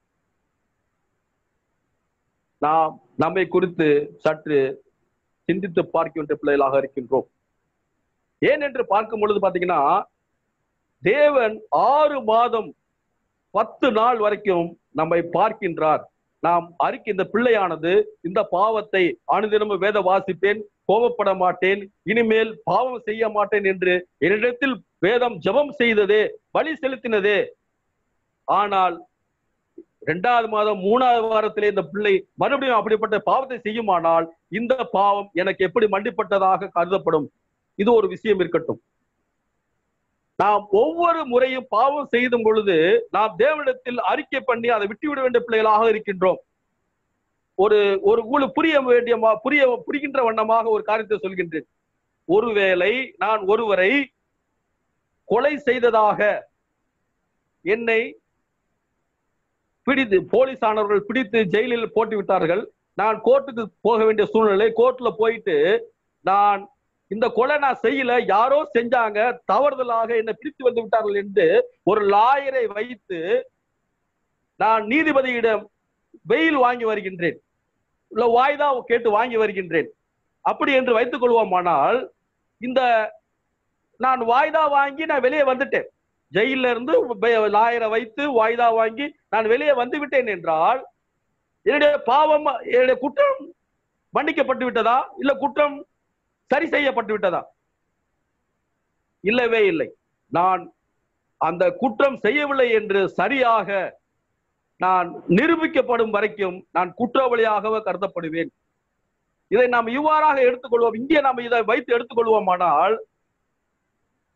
நாம் நம்மை குறித்து சற்று சிந்தித்து பார்க்கின்ற பிள்ளைகளாக இருக்கின்றோம். ஏன் என்று பார்க்கும் பொழுது பாத்தீங்கன்னா, தேவன் ஆறு மாதம் பத்து நாள் வரைக்கும் நம்மை பார்க்கின்றார். நாம் அறிக்கை இந்த பிள்ளையானது இந்த பாவத்தை அனுதினமும் வேத வாசிப்பேன், கோபப்பட மாட்டேன், இனிமேல் பாவம் செய்ய மாட்டேன் என்று என்னிடத்தில் வேதம் ஜெபம் செய்ததே, பலி செலுத்தினதே. ஆனால் இரண்டாவது மாதம் மூணாவது வாரத்திலே இந்த பிள்ளை மறுபடியும் அப்படிப்பட்ட பாவத்தை செய்யுமானால் இந்த பாவம் எனக்கு எப்படி மன்னிப்பட்டதாக கருதப்படும்? இது ஒரு விஷயம் இருக்கட்டும். நாம் ஒவ்வொரு முறையும் பாவம் செய்தும் பொழுது நாம் தேவனிடத்தில் அறிக்கை பண்ணி அதை விட்டுவிட வேண்டிய பிள்ளைகளாக இருக்கின்றோம். ஒரு ஒரு உங்களுக்கு புரிய வேண்டிய புரிய புரிகின்ற வண்ணமாக ஒரு காரியத்தை சொல்கின்றேன். ஒருவேளை நான் ஒருவரை கொலை செய்ததாக என்னை பிடித்து போலீஸானவர்கள் பிடித்து ஜெயிலில் போட்டு விட்டார்கள். நான் கோர்ட்டுக்கு போக வேண்டிய சூழ்நிலை. கோர்ட்ல போயிட்டு நான் இந்த கொலை நான் செய்யல, யாரோ செஞ்சாங்க, தவறுதலாக என்னை பிடித்து வந்து விட்டார்கள் என்று ஒரு லாயரை வைத்து நான் நீதிபதியிடம் பெயில் வாங்கி வருகின்றேன், இல்ல வாய்தா கேட்டு வாங்கி வருகின்றேன். அப்படி என்று வைத்துக் கொள்வோமானால் இந்த நான் வாய்தா வாங்கி நான் வெளியே வந்துட்டேன், ஜெயில இருந்து லாயரை வைத்து வாய்தா வாங்கி நான் வெளியே வந்து விட்டேன் என்றால் என்னுடைய பாவம் என்னுடைய குற்றம் மன்னிக்கப்பட்டு விட்டதா, இல்ல குற்றம் சரி செய்யப்பட்டு விட்டதா? இல்லவே இல்லை. நான் அந்த குற்றம் செய்யவில்லை என்று சரியாக நான் நிரூபிக்கப்படும் வரைக்கும் நான் குற்றவாளியாகவே கருதப்படுவேன். இதை நாம் இவ்வாறாக எடுத்துக்கொள்வோம். இங்கே நாம் இதை வைத்து எடுத்துக்கொள்வோமானால்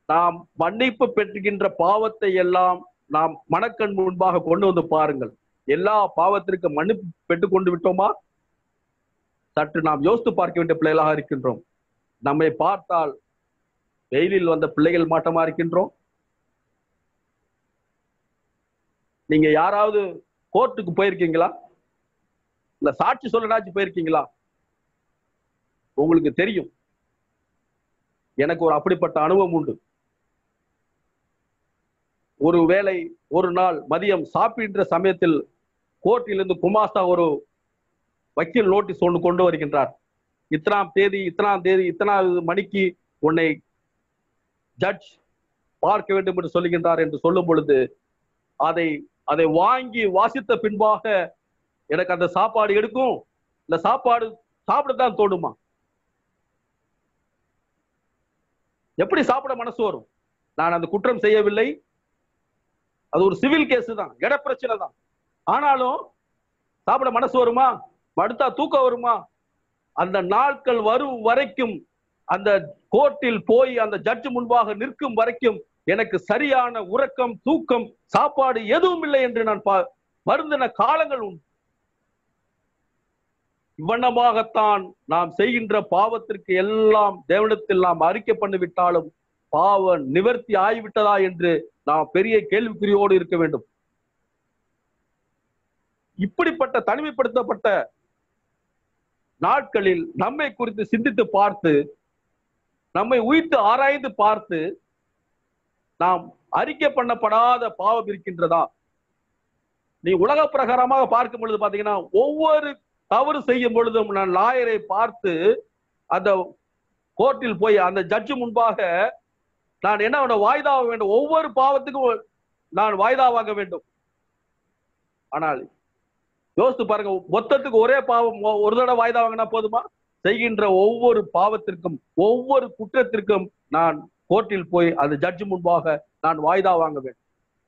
நாம் மன்னிப்பு பெற்றுகின்ற பாவத்தை எல்லாம் நாம் மனக்கண் முன்பாக கொண்டு வந்து பாருங்கள். எல்லா பாவத்திற்கு மன்னிப்பு பெற்றுக் கொண்டு விட்டோமா? சற்று நாம் யோசித்து பார்க்க வேண்டிய பிள்ளைகளாக இருக்கின்றோம். நம்மை பார்த்தால் வெயிலில் வந்த பிள்ளைகள் மாட்டமா இருக்கின்றோம். நீங்க யாராவது கோர்ட்டுக்கு போயிருக்கீங்களா? இல்ல சாட்சி சொல்லனாச்சு போயிருக்கீங்களா? உங்களுக்கு தெரியும். எனக்கு ஒரு அப்படிப்பட்ட அனுபவம் உண்டு. ஒரு வேளை ஒரு நாள் மதியம் சாப்பிடுகின்ற சமயத்தில் கோர்ட்டிலிருந்து குமாஸ்தா ஒரு வக்கீல் நோட்டீஸ் ஒன்று கொண்டு வருகின்றார். இத்தனாம் தேதி இத்தனாம் தேதி இத்தனாவது மணிக்கு உன்னை ஜட்ஜ் பார்க்க வேண்டும் என்று சொல்லுகின்றார் என்று சொல்லும் பொழுது அதை அதை வாங்கி வாசித்த பின்பாக எனக்கு அந்த சாப்பாடு எடுக்கும் இல்ல சாப்பாடு சாப்பிடத்தான் தோணுமா? எப்படி சாப்பிட மனசு வரும்? நான் அந்த குற்றம் செய்யவில்லை, அது ஒரு சிவில் கேஸ் தான், இட பிரச்சனை தான். ஆனாலும் சாப்பிட மனசு வருமா? படுத்தா தூக்கம் வருமா? அந்த நாட்கள் வரும் வரைக்கும், அந்த கோர்ட்டில் போய் அந்த ஜட்ஜ் முன்பாக நிற்கும் வரைக்கும் எனக்கு சரியான உறக்கம், தூக்கம், சாப்பாடு எதுவும் இல்லை என்று நான் வருந்தின காலங்கள் உண்டு. இவ்வண்ணமாகத்தான் நாம் செய்கின்ற பாவத்திற்கு எல்லாம் தேவனிடத்தில் நாம் அறிக்கை பண்ணிவிட்டாலும் பாவ நிவர்த்தி ஆகிவிட்டதா என்று நாம் பெரிய கேள்விக்குறியோடு இருக்க வேண்டும். இப்படிப்பட்ட தனிமைப்படுத்தப்பட்ட நாட்களில் நம்மை குறித்து சிந்தித்து பார்த்து, நம்மை உயிர்த்து ஆராய்ந்து பார்த்து, நாம் அறிக்கை பண்ணப்படாத பாவம் இருக்கின்றதா? நீ உலக பிரகாரமாக பார்க்கும் பொழுது பாத்தீங்கன்னா, ஒவ்வொரு தவறு செய்யும் பொழுதும் நான் லாயரை பார்த்து அந்த கோர்ட்டில் போய் அந்த ஜட்ஜு முன்பாக நான் என்ன வாய்தா வேண்டும், ஒவ்வொரு பாவத்துக்கும் நான் வாய்தா வாங்க வேண்டும். ஆனால் யோசித்து பாருங்க, மொத்தத்துக்கு ஒரே பாவம் ஒரு தடவை வாய்தா வாங்கினா போதுமா? செய்கின்ற ஒவ்வொரு பாவத்திற்கும் ஒவ்வொரு குற்றத்திற்கும் நான் கோர்ட்டில் போய் அந்த ஜட்ஜு முன்பாக நான் வாய்தா வாங்க வேண்டும்.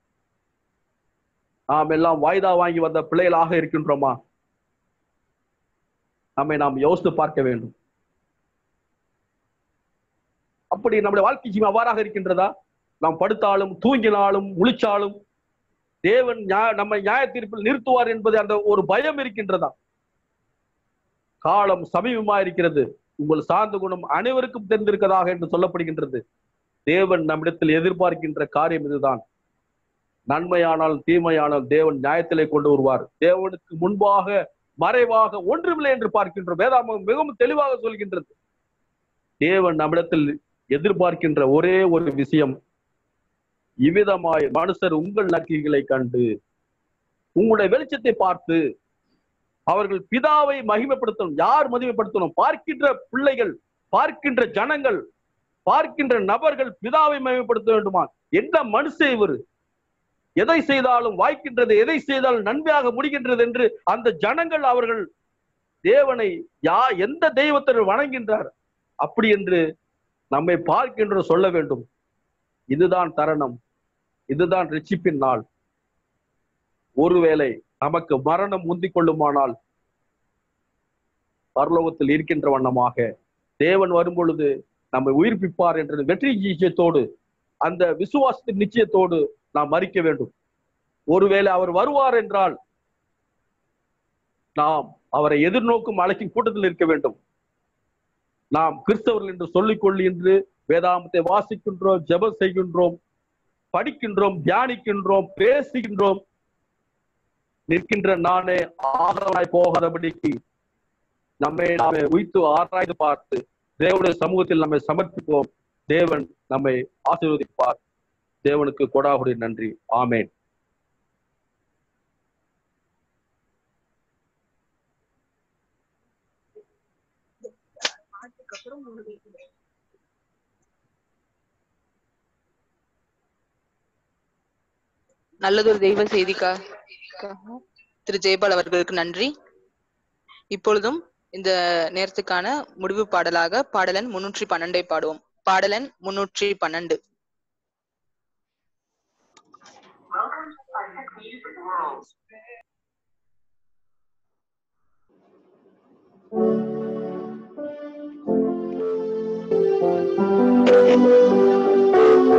நாம் எல்லாம் வாய்தா வாங்கி வந்த பிள்ளைகளாக இருக்கின்றோமா? நம்மை நாம் யோசித்து பார்க்க வேண்டும். அப்படி நம்முடைய வாழ்க்கை ஜீவன் அவ்வாறாக இருக்கின்றதா? நாம் படுத்தாலும் தூங்கினாலும் முழிச்சாலும் தேவன் நம்மை நியாய தீர்ப்பில் நிறுத்துவார் என்பது அந்த ஒரு பயம் இருக்கின்றதா? காலம் சமீபமா இருக்கிறது, உங்கள் சார்ந்த குணம் அனைவருக்கும் தெரிந்திருக்கதாக என்று சொல்லப்படுகின்றது. தேவன் நம்மிடத்தில் எதிர்பார்க்கின்ற காரியம் இதுதான். நன்மையானால் தீமையானால் தேவன் நியாயத்திலே கொண்டு வருவார். தேவனுக்கு முன்பாக மறைவாக ஒன்றுமில்லை என்று பார்க்கின்றோம். வேதாகமம் மிகவும் தெளிவாக சொல்கின்றது. தேவன் நம்மிடத்தில் எதிர்பார்க்கின்ற ஒரே ஒரு விஷயம், இவ்விதமாய் மனுஷர் உங்கள் நற்கிரிகளை கண்டு உங்களுடைய வெளிச்சத்தை பார்த்து அவர்கள் பிதாவை மகிமைப்படுத்தணும். யார் மகிமைப்படுத்தணும்? பார்க்கின்ற பிள்ளைகள், பார்க்கின்ற ஜனங்கள், பார்க்கின்ற நபர்கள் பிதாவை மகிமைப்படுத்த வேண்டுமா? என்ன மனுஷன் இவர், எதை செய்தாலும் வாய்க்கின்றது, எதை செய்தாலும் நன்மையாக முடிகின்றது என்று அந்த ஜனங்கள் அவர்கள் தேவனை யா எந்த தெய்வத்தை வணங்குகின்றார் அப்படி என்று நம்மை பார்க்கின்ற சொல்ல வேண்டும். இதுதான் தருணம், இதுதான் ரட்சிப்பின் நாள். ஒருவேளை நமக்கு மரணம் முந்திக் கொள்ளுமானால் பரலோகத்தில் இருக்கின்ற வண்ணமாக தேவன் வரும் பொழுது நம்மை உயிர்ப்பிப்பார் என்ற வெற்றி நிச்சயத்தோடு, அந்த விசுவாசத்தின் நிச்சயத்தோடு நாம் மறிக்க வேண்டும். ஒருவேளை அவர் வருவார் என்றால் நாம் அவரை எதிர்நோக்கும் அழைக்கும் கூட்டத்தில் இருக்க வேண்டும். நாம் கிறிஸ்தவர்கள் என்று சொல்லிக்கொள்ளி என்று வேதாகமத்தை வாசிக்கின்றோம், ஜெபம் செய்கின்றோம், படிக்கின்றோம், தியானிக்கின்றோம், பேசுகின்றோம். நிற்கின்ற நானே ஆதரவாய் போகாதபடிக்கு நம்மை நாமே உய்த்து ஆராய்ந்து பார்த்து தேவனுடைய சமூகத்தில் நம்மை சமர்ப்பிப்போம். தேவன் நம்மை ஆசீர்வதிப்பார். தேவனுக்கு கொடாகுடி நன்றி. ஆமேன். நல்லதொரு தெய்வ செய்திக்கா திரு ஜெயபால் அவர்களுக்கு நன்றி. இப்பொழுதும் இந்த நேரத்துக்கான முடிவு பாடலாக பாடலன் முன்னூற்றி பன்னெண்டை பாடுவோம். பாடலன் முன்னூற்றி பன்னெண்டு. Thank you.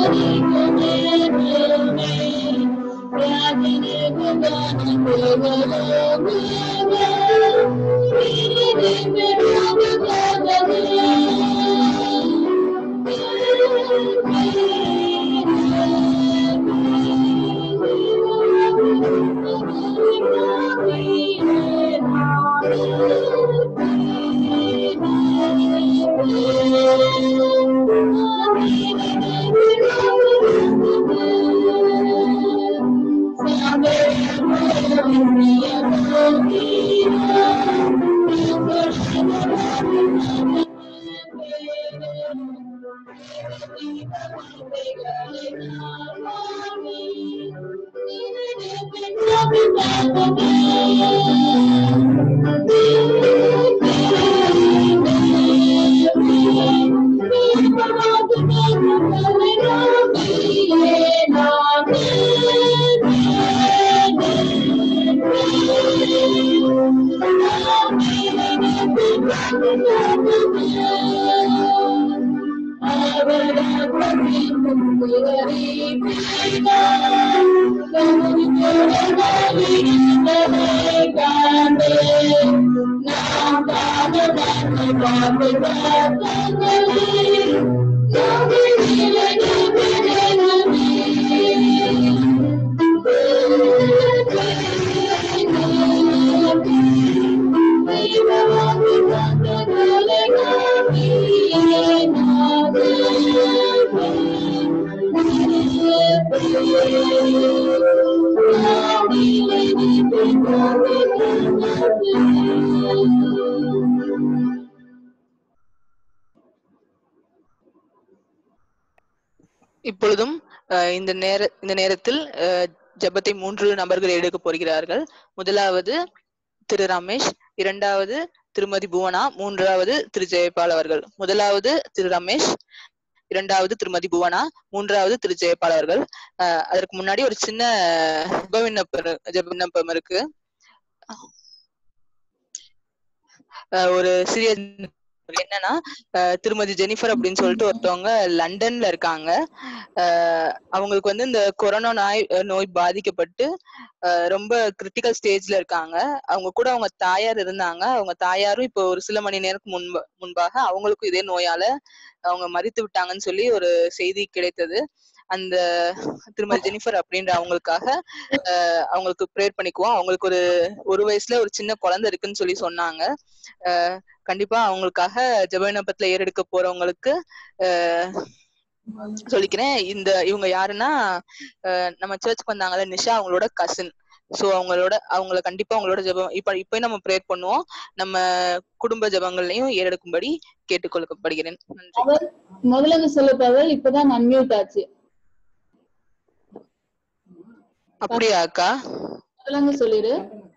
இப்பொழுதும் அஹ், இந்த நேர இந்த நேரத்தில் அஹ், ஜெபத்தை மூன்று நபர்கள் எடுக்க போகிறார்கள். முதலாவது திரு ரமேஷ், இரண்டாவது திருமதி புவனா, மூன்றாவது திரு ஜெயபால் அவர்கள். முதலாவது திரு ரமேஷ், இரண்டாவது திருமதி புவனா, மூன்றாவது திரு ஜெயபால் அவர்கள். அஹ், அதற்கு முன்னாடி ஒரு சின்ன ஜெப விண்ணப்பம் ஜெப விண்ணப்பம் இருக்கு. அஹ், ஒரு சிறிய என்னன்னா அஹ், திருமதி ஜெனிஃபர் அப்படின்னு சொல்லிட்டு ஒருத்தவங்க லண்டன்ல இருக்காங்க. அஹ், அவங்களுக்கு வந்து இந்த கொரோனா நோய் நோய் பாதிக்கப்பட்டு அஹ், ரொம்ப கிரிட்டிக்கல் ஸ்டேஜ்ல இருக்காங்க. அவங்க கூட அவங்க தாயார் இருந்தாங்க. அவங்க தாயாரும் இப்போ ஒரு சில மணி நேரத்துக்கு முன்பு முன்பாக அவங்களுக்கும் இதே நோயால அவங்க மரித்து விட்டாங்கன்னு சொல்லி ஒரு செய்தி கிடைத்தது. அந்த திருமதி ஜெனிஃபர் அப்படின்ற அவங்களுக்காக அஹ், அவங்களுக்கு ப்ரேயர் பண்ணிக்குவோம். அவங்களுக்கு ஒரு ஒரு வயசுல ஒரு சின்ன குழந்தை இருக்குன்னு சொல்லி சொன்னாங்க. அஹ் கண்டிப்பா அவங்களுக்காக ஜெப விண்ணப்பத்துல ஏறெடுக்க போறவங்களுக்கு அஹ் சொல்லிக்கிறேன். இந்த இவங்க யாருன்னா அஹ் நம்ம சர்ச்சுக்கு வந்தாங்கல்ல நிஷா, அவங்களோட கசின். சோ அவங்களோட அவங்கள கண்டிப்பா அவங்களோட ஜெபம் இப்ப இப்ப நம்ம ப்ரேயர் பண்ணுவோம். நம்ம குடும்ப ஜெபங்கள்லயும் ஏறெடுக்கும்படி கேட்டுக்கொள்ளப்படுகிறேன். நன்றி. முதல்ல சொல்லப்பவர் இப்பதான் அன்மியூட் ஆச்சு. அப்படியா அக்கா? முதல்ல சொல்லிடு.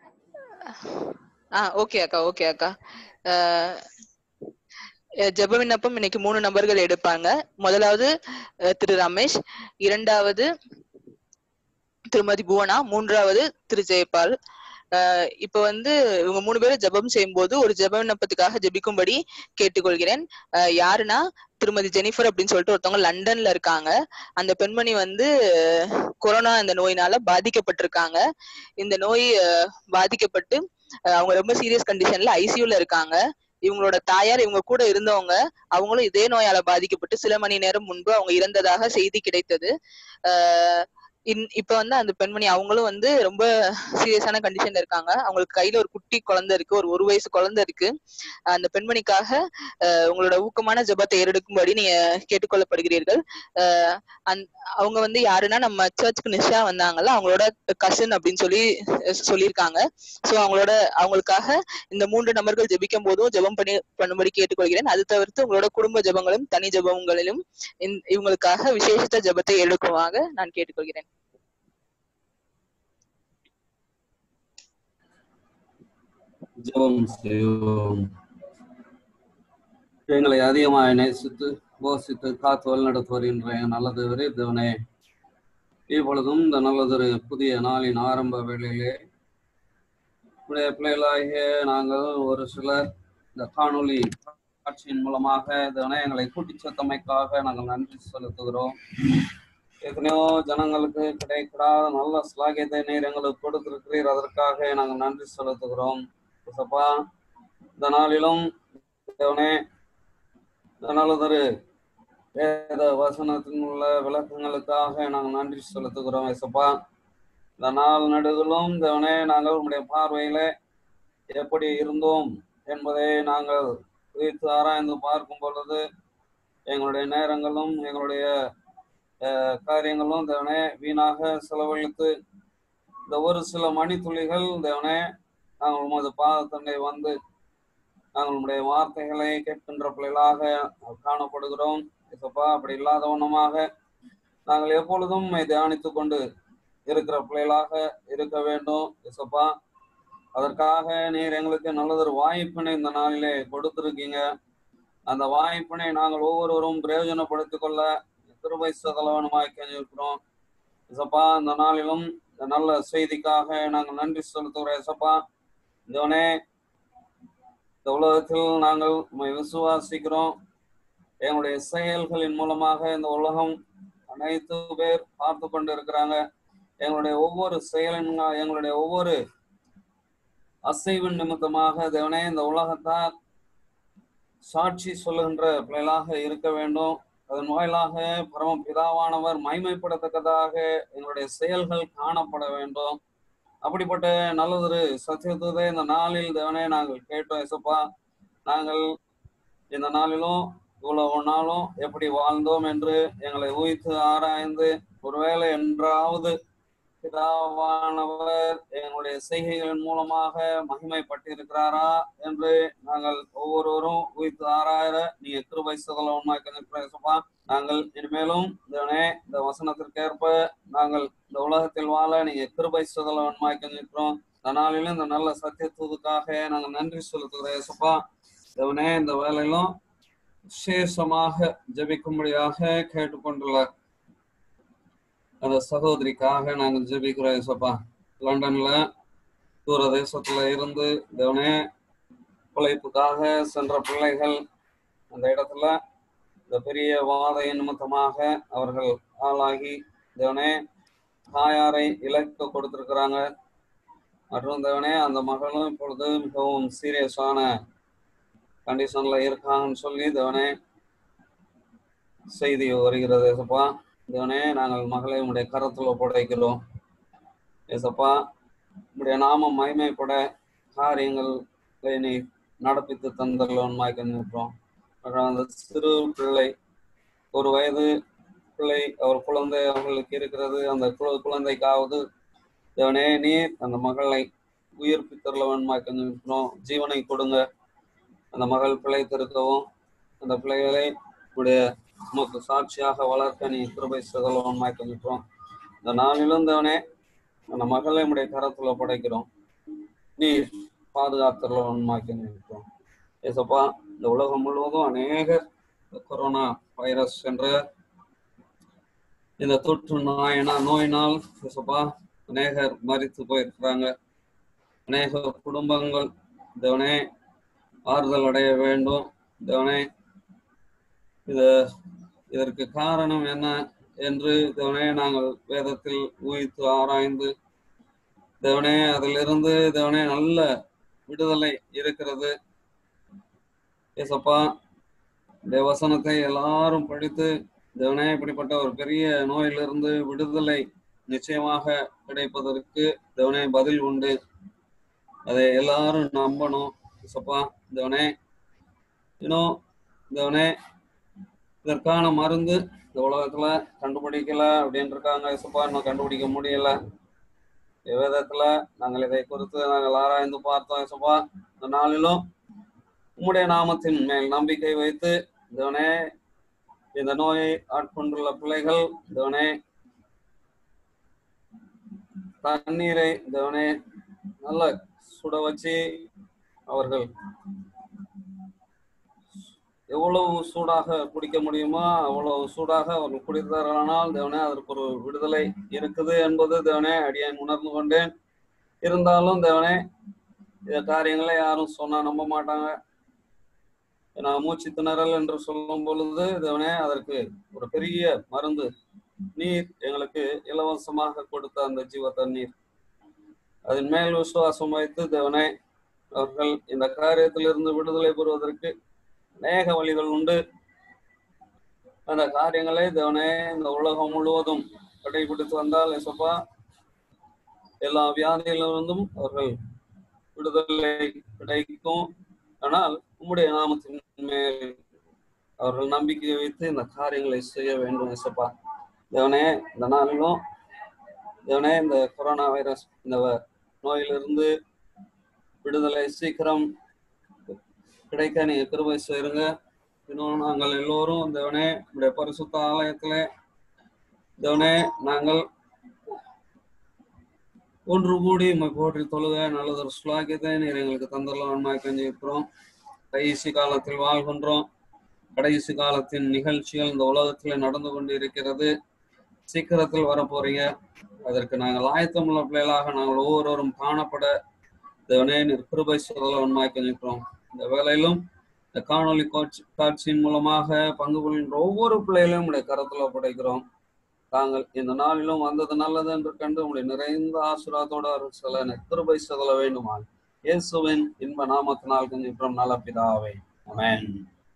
ஆஹ் ஓகே அக்கா, ஓகே அக்கா. அஹ் ஜெப விண்ணப்பம் இன்னைக்கு மூணு நபர்கள் எடுப்பாங்க. முதலாவது திரு ரமேஷ், இரண்டாவது திருமதி புவனா, மூன்றாவது திரு ஜெயபால். அஹ் இப்ப வந்து இவங்க மூணு பேரும் ஜெபம் செய்யும் போது ஒரு ஜெப விண்ணப்பத்துக்காக ஜெபிக்கும்படி கேட்டுக்கொள்கிறேன். அஹ் யாருன்னா திருமதி ஜெனிஃபர் அப்படின்னு சொல்லிட்டு ஒருத்தவங்க லண்டன்ல இருக்காங்க. அந்த பெண்மணி வந்து கொரோனா இந்த நோயினால பாதிக்கப்பட்டிருக்காங்க. இந்த நோய் பாதிக்கப்பட்டு அவங்க ரொம்ப சீரியஸ் கண்டிஷன்ல ஐசியூல இருக்காங்க. இவங்களோட தாயார் இவங்க கூட இருந்தவங்க அவங்களும் இதே நோயால பாதிக்கப்பட்டு சில மணி நேரம் முன்பு அவங்க இறந்ததாக செய்தி கிடைத்தது. ஆஹ் இப்ப வந்து அந்த பெண்மணி அவங்களும் வந்து ரொம்ப சீரியஸான கண்டிஷன்ல இருக்காங்க. அவங்களுக்கு கையில ஒரு குட்டி குழந்தை இருக்கு, ஒரு ஒரு வயசு குழந்தை இருக்கு. அந்த பெண்மணிக்காக அஹ் உங்களோட ஊக்கமான ஜெபத்தை ஏறெடுக்கும்படி நீங்க கேட்டுக்கொள்ளப்படுகிறீர்கள். அஹ் அந் அவங்க வந்து யாருன்னா நம்ம சர்ச்சுக்கு நிஷா வந்தாங்கல்ல, அவங்களோட கசின் அப்படின்னு சொல்லி சொல்லியிருக்காங்க. சோ அவங்களோட அவங்களுக்காக இந்த மூன்று நபர்கள் ஜெபிக்கும் போதும் ஜெபம் பண்ணி பண்ணும்படி கேட்டுக்கொள்கிறேன். அது தவிர்த்து உங்களோட குடும்ப ஜெபங்களும் தனி ஜெபங்களிலும் இவங்களுக்காக விசேஷித்த ஜெபத்தை எடுக்குவாங்க நான் கேட்டுக்கொள்கிறேன். ஜெபம் செய்வோம். எங்களை அதிகமாக நேசித்து போசித்து காத்து வழிநடத்து வருகின்ற நல்லதொரு தேவனே, இப்பொழுதும் இந்த நல்லதொரு புதிய நாளின் ஆரம்ப வேளையிலே உடைய பிள்ளைகளாகிய நாங்கள் ஒரு சிலர் இந்த காணொளி காட்சியின் மூலமாக தேவனே எங்களை கூட்டி சேர்த்தமைக்காக நாங்கள் நன்றி செலுத்துகிறோம். எத்தனையோ ஜனங்களுக்கு கிடைக்கூடாத நல்ல ஸ்லாகியத்தை நீர் எங்களுக்கு கொடுத்திருக்கிறீர், அதற்காக நாங்கள் நன்றி செலுத்துகிறோம். ஏசப்பா, இந்த நாளிலும் தேவனே நல்லதொரு வேத வசனத்தின் உள்ள விளக்கங்களுக்காக நாங்கள் நன்றி செலுத்துகிறோம். ஏசப்பா, இந்த நாள் நடுவிலும் தேவனே நாங்கள் உங்களுடைய பார்வையில எப்படி இருந்தோம் என்பதை நாங்கள் வைத்து ஆராய்ந்து பார்க்கும் பொழுது எங்களுடைய நேரங்களும் எங்களுடைய காரியங்களும் தேவனே வீணாக செலவழித்து இந்த ஒரு சில மணித்துளிகள் தேவனே நாங்கள் உமது பாதத்தண்டை வந்து நாங்கள் உங்களுடைய வார்த்தைகளை கேட்கின்ற பிள்ளைகளாக காணப்படுகிறோம். ஏசப்பா, அப்படி இல்லாத வண்ணமாக நாங்கள் எப்பொழுதும் தியானித்து கொண்டு இருக்கிற பிள்ளைகளாக இருக்க வேண்டும். ஏசப்பா, அதற்காக நீர் எங்களுக்கு நல்லதொரு வாய்ப்பினை இந்த நாளிலே கொடுத்திருக்கீங்க. அந்த வாய்ப்பினை நாங்கள் ஒவ்வொருவரும் பிரயோஜனப்படுத்திக் கொள்ள கிருபை சதலவனமாய் கெஞ்சிருக்கிறோம். ஏசப்பா, இந்த நாளிலும் இந்த நல்ல செய்திக்காக நாங்கள் நன்றி செலுத்துகிறோம். ஏசப்பா, இதவனே இந்த உலகத்தில் நாங்கள் உண்மை விசுவாசிக்கிறோம். எங்களுடைய செயல்களின் மூலமாக இந்த உலகம் அனைத்து பேர் பார்த்து கொண்டு இருக்கிறாங்க. எங்களுடைய ஒவ்வொரு செயலின் எங்களுடைய ஒவ்வொரு அசைவின் நிமித்தமாக தேவனே இந்த உலகத்தால் சாட்சி சொல்லுகின்ற பிள்ளைகளாக இருக்க வேண்டும். அதன் வாயிலாக பரம பிதாவானவர் மகிமைப்படத்தக்கதாக எங்களுடைய செயல்கள் காணப்பட வேண்டும். அப்படிப்பட்ட நல்லதொரு சத்தியத்துவத்தை இந்த நாளில் தேவனே நாங்கள் கேட்டோம். ஏசப்பா, நாங்கள் இந்த நாளிலும் இவ்வளவு நாளும் எப்படி வாழ்ந்தோம் என்று எங்களை ஊய்த்து ஆராய்ந்து ஒருவேளை என்றாவது பிதாவானவர் எங்களுடைய செய்கைகளின் மூலமாக மகிமைப்பட்டிருக்கிறாரா என்று நாங்கள் ஒவ்வொருவரும் ஊய்த்து ஆராய நீங்க கிருபை சதல உண்மைப்பா. நாங்கள் இனிமேலும் இந்த வசனத்திற்கேற்ப நாங்கள் இந்த உலகத்தில் வாழ நீங்க கிருபை சதல உண்மைக்கு நிற்கிறோம். இந்த நாளிலும் இந்த நல்ல சத்தியத்துவதுக்காக நாங்கள் நன்றி செலுத்துகிறோம். ஏசப்பா, தேவனே இந்த வேலையிலும் விசேஷமாக ஜெபிக்கும்படியாக கேட்டுக்கொண்டுள்ள அந்த சகோதரிக்காக நாங்கள் ஜெபிக்கிறோம். ஏசப்பா, லண்டன்ல தூர தேசத்துல இருந்து தேவனே உழைப்புக்காக சென்ற பிள்ளைகள் அந்த இடத்துல இந்த பெரிய வாதை நிமித்தமாக அவர்கள் ஆளாகி தேவனே தாயாரை இலக்க கொடுத்திருக்கிறாங்க. மற்றும் தேவனே அந்த மகளும் இப்பொழுது மிகவும் சீரியஸான கண்டிஷன்ல இருக்காங்கன்னு சொல்லி தேவனே செய்தி வருகிறது. ஏசப்பா, தேவனே நாங்கள் மகளை உடைய கரத்துல புடைக்கிறோம். ஏசப்பா, உடைய நாமம் மகிமைப்பட காரியங்களை நீ நடப்பித்து தந்தர்கிறோம். அந்த சிறு பிள்ளை ஒரு வயது பிள்ளை அவர் குழந்தை அவர்களுக்கு இருக்கிறது. அந்த குழந்தைக்காவது தேவனே நீர் அந்த மகளை உயிர்ப்பித்தரலவன்மாக்கிறோம். ஜீவனை கொடுங்க. அந்த மகள் பிழைத்திருக்கவும் அந்த பிள்ளைகளை உடைய உமக்கு சாட்சியாக வளர்க்க நீ கிருபை சதலவன்மாக்கிறோம். இந்த நாளிலும் தேவனே அந்த மகளை உடைய கரத்துல படைக்கிறோம். நீ பாதுகாத்தரலவன்மாக்கிறோம். ஏசப்பா, இந்த உலகம் முழுவதும் அநேக கொரோனா வைரஸ் என்ற இந்த தொற்று நாயினா நோயினால் ஏசப்பா அநேகர் மரித்து போயிருக்கிறாங்க. அநேக குடும்பங்கள் தேவனே ஆறுதல் அடைய வேண்டும். தேவனே இது இதற்கு காரணம் என்ன என்று தேவனே நாங்கள் வேதத்தில் ஊகித்து ஆராய்ந்து தேவனே அதிலிருந்து தேவனே நல்ல விடுதலை இருக்கிறது. ஏசப்பா, இந்த வசனத்தை எல்லாரும் படித்து தேவனே இப்படிப்பட்ட ஒரு பெரிய நோயிலிருந்து விடுதலை நிச்சயமாக கிடைப்பதற்கு தேவனே பதில் உண்டு. அதை எல்லாரும் நம்பணும். ஏசப்பா, தேவனே இன்னும் தேவனே இதற்கான மருந்து இந்த உலகத்துல கண்டுபிடிக்கல அப்படின்னு இருக்காங்க. ஏசப்பா, இன்னும் கண்டுபிடிக்க முடியல. வேதத்துல நாங்கள் இதை குறித்து நாங்கள் ஆராய்ந்து பார்த்தோம். ஏசப்பா, இந்த நாளிலும் உம்முடைய நாமத்தின் மேல் நம்பிக்கை வைத்து தேவனே இந்த நோயை ஆட்கொண்டுள்ள பிள்ளைகள் தேவனே தண்ணீரை தேவனே நல்ல சுட வச்சு அவர்கள் எவ்வளவு சூடாக குடிக்க முடியுமோ அவ்வளவு சூடாக அவர்கள் குடித்தார்களானால் தேவனே அதற்கு ஒரு விடுதலை இருக்குது என்பது தேவனே அடியான் உணர்ந்து கொண்டேன். இருந்தாலும் தேவனே இந்த காரியங்களை யாரும் சொன்னா நம்ப மாட்டாங்க. ஏன்னா மூச்சு திணறல் என்று சொல்லும் பொழுது தேவனே அதற்கு ஒரு பெரிய மருந்து நீர் எங்களுக்கு இலவசமாக கொடுத்த அந்த ஜீவ தண்ணீர், அதன் மேல் விசுவாசம் வைத்து தேவனே அவர்கள் இந்த காரியத்திலிருந்து விடுதலை பெறுவதற்கு அநேக வழிகள் உண்டு. அந்த காரியங்களை தேவனே இந்த உலகம் முழுவதும் கடைபிடித்து வந்தால் எசப்பா எல்லா வியாதிகளிலிருந்தும் அவர்கள் விடுதலை கிடைக்கும். ஆனால் உம்முடைய நாமத்தின் மேல் அவர்கள் நம்பிக்கை வைத்து இந்த காரியங்களை செய்ய வேண்டும் எசப்பா. தேவனே இந்த நாளிலும் தேவனே இந்த கொரோனா வைரஸ் இந்த நோயிலிருந்து விடுதலை சீக்கிரம் கிடைக்க நீங்க கிருபை செய்யுங்க. இன்னும் நாங்கள் எல்லோரும் தேவனே உடைய பரிசுத்த ஆலயத்திலே தேவனே நாங்கள் ஒன்று கூடி உண்மை போற்றி தொழுக நல்லதொரு சுலாக்கியத்தை நீர் எங்களுக்கு தந்தரலாம் நன்மாய் கஞ்சிருக்கிறோம். கடைசி காலத்தில் வாழ்கின்றோம். கடைசி காலத்தின் நிகழ்ச்சிகள் இந்த உலகத்தில் நடந்து கொண்டு இருக்கிறது. சீக்கிரத்தில் வரப்போறீங்க. அதற்கு நாங்கள் ஆயத்தமுள்ள பிள்ளைகளாக நாங்கள் ஒவ்வொருவரும் காணப்பட தேவனே நீர் கிருபை சொல்லலாம் நன்மாய் கஞ்சிருக்கிறோம். இந்த வேளையிலும் இந்த காணொலி காட்சி காட்சியின் மூலமாக பங்கு கொள்கின்ற ஒவ்வொரு பிள்ளைகளையும் உடைய கரத்துல படைக்கிறோம். தாங்கள் இந்த நாளிலும் வந்தது நல்லது என்று கண்டு உங்களுடைய நிறைந்த ஆசீர்வாதத்தோடு அவர்கள் சொல்ல கிருபை சொல்ல வேண்டுமா இயேசுவின் இன்ப நாமத்தினால் கொஞ்சம் நல்ல பிதாவே ஆமென்.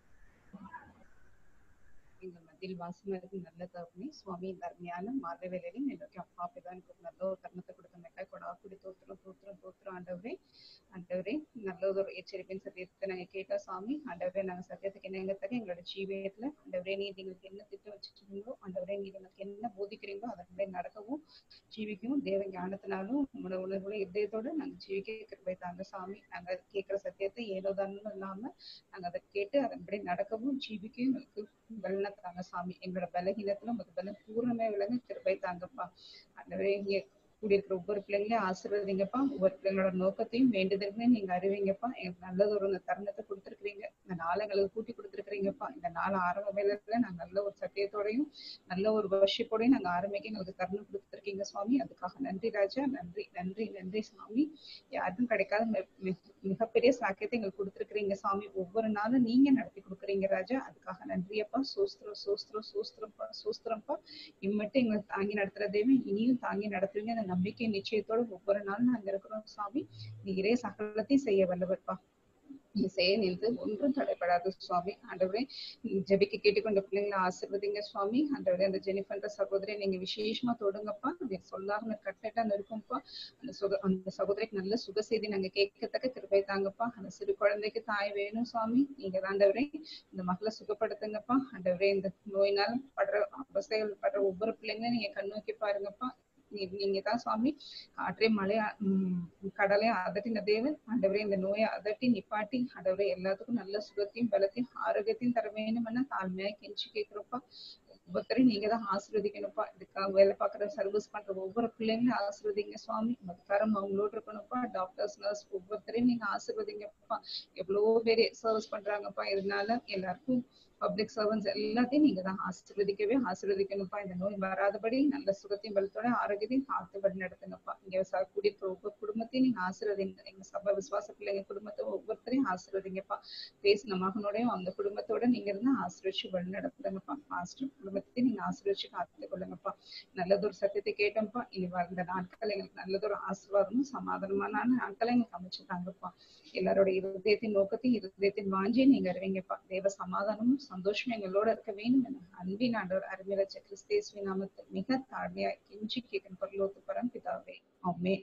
எங்கள் மத்தியில் வாசமாக நல்ல தகவனே சுவாமி இந்த அருமையான மாத வேலையிலும் என்னோட அப்பா பிதான் நல்ல ஒரு தருணத்தை கொடுத்தமைக்காய் கொடா குடி தோத்திரம் தோத்திரம் தோத்திரம் ஆண்டவரே ஆண்டவரே நல்ல ஒரு எச்சரிப்பின் சத்தியத்தை நாங்கள் கேட்டோம் சாமி. ஆண்டவரே நாங்கள் சத்தியத்துக்கு என்ன எங்க தர எங்களோட ஜீவியத்துல ஆண்டவரே நீ எங்களுக்கு என்ன திட்டம் வச்சுருக்கீங்களோ ஆண்டவரே நீ எங்களுக்கு என்ன போதிக்கிறீங்களோ அதன்படி நடக்கவும் ஜீவிக்கவும் தேவ ஞானத்தினாலும் உங்களோட உணர்வுகளை இதயத்தோடு நாங்கள் ஜீவிக்க கிருபை தாங்க சாமி. நாங்கள் கேட்கிற சத்தியத்தை ஏதோ தானும் இல்லாம நாங்கள் அதை கேட்டு அதன்படி நடக்கவும் ஜீவிக்கவும் எங்களுக்கு பலனை தாங்க சாமி. எங்களோட பலகீனத்துல உங்களுக்கு பலம் பூர்ணமே விளங்க கிருபை தாங்கப்பா. ஆண்டவரே இங்க கூடியிருக்கிற ஒவ்வொரு பிள்ளைங்களையும் ஆசீர்வதிங்கப்பா. ஒவ்வொரு பிள்ளைங்களோட நோக்கத்தையும் வேண்டுதல்களையும் நீங்க அறிவிங்கப்பா. எங்களுக்கு நல்லது ஒரு இந்த தருணத்தை கொடுத்துருக்கிறீங்க. இந்த நாளை எங்களுக்கு கூட்டி கொடுத்துருக்கிறீங்கப்பா. இந்த நாள் ஆரம்ப வேலையில நாங்க நல்ல ஒரு சத்தியத்தோடையும் நல்ல ஒரு வர்ஷிப்போடையும் நாங்க ஆரம்பிக்க எங்களுக்கு தருணம் கொடுத்துருக்கீங்க சுவாமி. அதுக்காக நன்றி ராஜா. நன்றி நன்றி நன்றி சாமி. யாருக்கும் கிடைக்காத மிகப்பெரிய சாக்கியத்தை எங்களுக்கு கொடுத்துருக்கிறீங்க சாமி. ஒவ்வொரு நாளும் நீங்க நடத்தி கொடுக்குறீங்க ராஜா. அதுக்காக நன்றியப்பா. சோஸ்திரம் சோஸ்திரம் சோஸ்திரம்ப்பா சோஸ்திரம்ப்பா. இம்மட்டும் எங்களுக்கு தாங்கி நடத்துற தெய்வம் இனியும் தாங்கி நடத்துவீங்க நம்பிக்கை நிச்சயத்தோட ஒவ்வொரு நாளும் நாங்க இருக்கிறோம் சாமி. நீரே சகலத்தையும் செய்ய வல்லவர்ப்பா. நீ செய்ய நின்று ஒன்றும் தடைப்படாது சுவாமி. ஆண்டவரே ஜெபிக்க கேட்டுக்கொண்ட பிள்ளைங்களை ஆசீர்வதிங்க சுவாமி. ஆண்டவரே அந்த ஜெனிஃபர்ன்ற சகோதரி நீங்க விசேஷமா தொடுங்கப்பா. நீங்க சொல்லாம கட்டா இருக்கும்ப்பா. அந்த சுக அந்த சகோதரிக்கு நல்ல சுக செய்தி நாங்க கேட்கத்தக்க கிருபை தாங்கப்பா. அந்த சிறு குழந்தைக்கு தாய் வேணும் சுவாமி. நீங்க ஆண்டவரே இந்த மக்களை சுகப்படுத்துங்கப்பா. ஆண்டவரே இந்த நோயினாலும் படுற அவஸ்தைகள் படுற ஒவ்வொரு பிள்ளைங்களையும் நீங்க கண்ணோக்கி பாருங்கப்பா. நீங்க தான் சுவாமி காற்றே மழையா உம் கடலையும் அதட்டின தேவன். ஆண்டவரே இந்த நோயை அதட்டி நிப்பாட்டி ஆண்டவரே எல்லாத்துக்கும் நல்ல சுகத்தையும் பலத்தையும் ஆரோக்கியத்தையும் தர வேணும்னா தாழ்மையா கெஞ்சி கேட்கிறோம்ப்பா. ஒவ்வொருத்தரையும் நீங்க தான் ஆசீர்வதிக்கணும்ப்பா. இதுக்காக வேலை பார்க்குற சர்வீஸ் பண்ற ஒவ்வொரு பிள்ளைங்களும் ஆசீர்வதிங்க சுவாமி. மதுக்காரம் அவங்களோட இருக்கணும்ப்பா. டாக்டர்ஸ் நர்ஸ் ஒவ்வொருத்தரையும் நீங்க ஆசீர்வதிங்கப்பா. எவ்வளவோ பேர் சர்வீஸ் பண்றாங்கப்பா. இதனால எல்லாருக்கும் பப்ளிக் சர்வன்ஸ் எல்லாத்தையும் நீங்க தான் ஆசீர்வதிக்கவே ஆசீர்வதிக்கணும்ப்பா. இந்த நோய் வராதபடி நல்ல சுகத்தையும் பலத்தோட ஆரோக்கியத்தையும் காத்து வழி நடத்துங்கப்பா. இங்க கூடிய ஒவ்வொரு குடும்பத்தையும் நீங்க ஆசீர்வதிங்க. எங்க சபை விசுவாச பிள்ளைங்க குடும்பத்தை ஒவ்வொருத்தரையும் ஆசீர்வதிங்கப்பா. பேசின மகனோடையும் அந்த குடும்பத்தோட நீங்க இருந்தா ஆசீர்வதிச்சு வழி நடத்துங்கப்பா. மாஸ்டர் குடும்பத்தையும் நீங்க ஆசீர்வதிச்சு காத்து கொள்ளுங்கப்பா. நல்லதொரு சத்தியத்தை கேட்டோம்ப்பா. இனி வந்த நாட்கள் எங்களுக்கு நல்லதொரு ஆசீர்வாதமும் சமாதானமான நாட்களை எங்களுக்கு அமைச்சுட்டாங்கப்பா. எல்லாரோட இருதயத்தின் நோக்கத்தையும் இருதயத்தின் வாஞ்சியும் நீங்க அறிவிங்கப்பா. தேவ சமாதானமும் சந்தோஷம் எங்களோட இருக்க வேண்டும் என அன்பின் ஆண்டவர் அருமையில கிறிஸ்தேசுவின் நாமத்தில் மிக தாழ்மையா கெஞ்சி கேட்கும் பரலோக பரம் பிதாவே ஆமென்.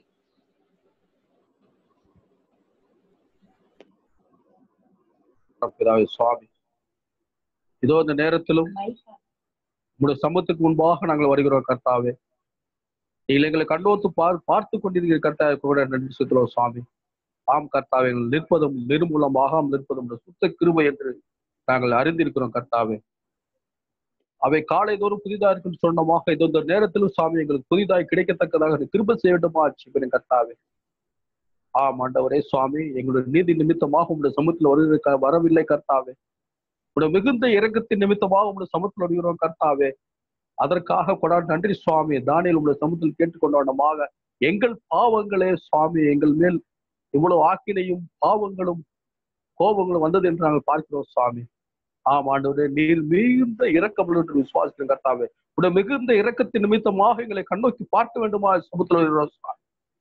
பிதாவே சுவாமி, இதோ இந்த நேரத்திலும் உங்களுடைய சமூகத்துக்கு முன்பாக நாங்கள் வருகிறோம் கர்த்தாவே. நீங்கள் எங்களை கண்டோத்து பார் பார்த்து கொண்டிருக்கிற கர்த்தாவை கூட நன்றி செலுத்துகிறோம் சுவாமி. ஆம் கர்த்தாவே, எங்கள் நிற்பதும் நிர்மூலமாக நிற்பதும் சுத்த கிருபை என்று நாங்கள் அறிந்திருக்கிறோம் கர்த்தாவே. அவை காலை தோறும் புதிதாக இருக்குன்னு சொன்னமாக இதோ இந்த நேரத்திலும் சுவாமி எங்களுக்கு புதிதாய் கிடைக்கத்தக்கதாக கிருபை செய்ய வேண்டுமா ஆட்சி கர்த்தாவே. ஆம் ஆண்டவரே சுவாமி, எங்களுடைய நீதி நிமித்தமாக உங்களுடைய சமூகத்தில் வருகிற வரவில்லை கர்த்தாவே. உங்களுடைய மிகுந்த இரக்கத்தின் நிமித்தமாக உங்களுடைய சமூகத்தில் வருகிறோம் கர்த்தாவே. அதற்காக கொடா நன்றி சுவாமி. தானியேல் உங்களுடைய சமூகத்தில் கேட்டுக்கொண்டவனமாக எங்கள் பாவங்களே சுவாமி எங்கள் மேல் இவ்வளவு ஆக்கினையும் பாவங்களும் கோபங்களும் வந்தது என்று நாங்கள் பார்க்கிறோம் சுவாமி. ஆம் ஆண்டவரே, நீர் மிகுந்த இரக்கமுள்ள என்று விசுவாசிக்கிறோம் கர்த்தாவே. உடைய மிகுந்த இரக்கத்தின் நிமித்தமாக எங்களை கண்ணோக்கி பார்க்க வேண்டுமா சமுத்திரம் சுவாமி.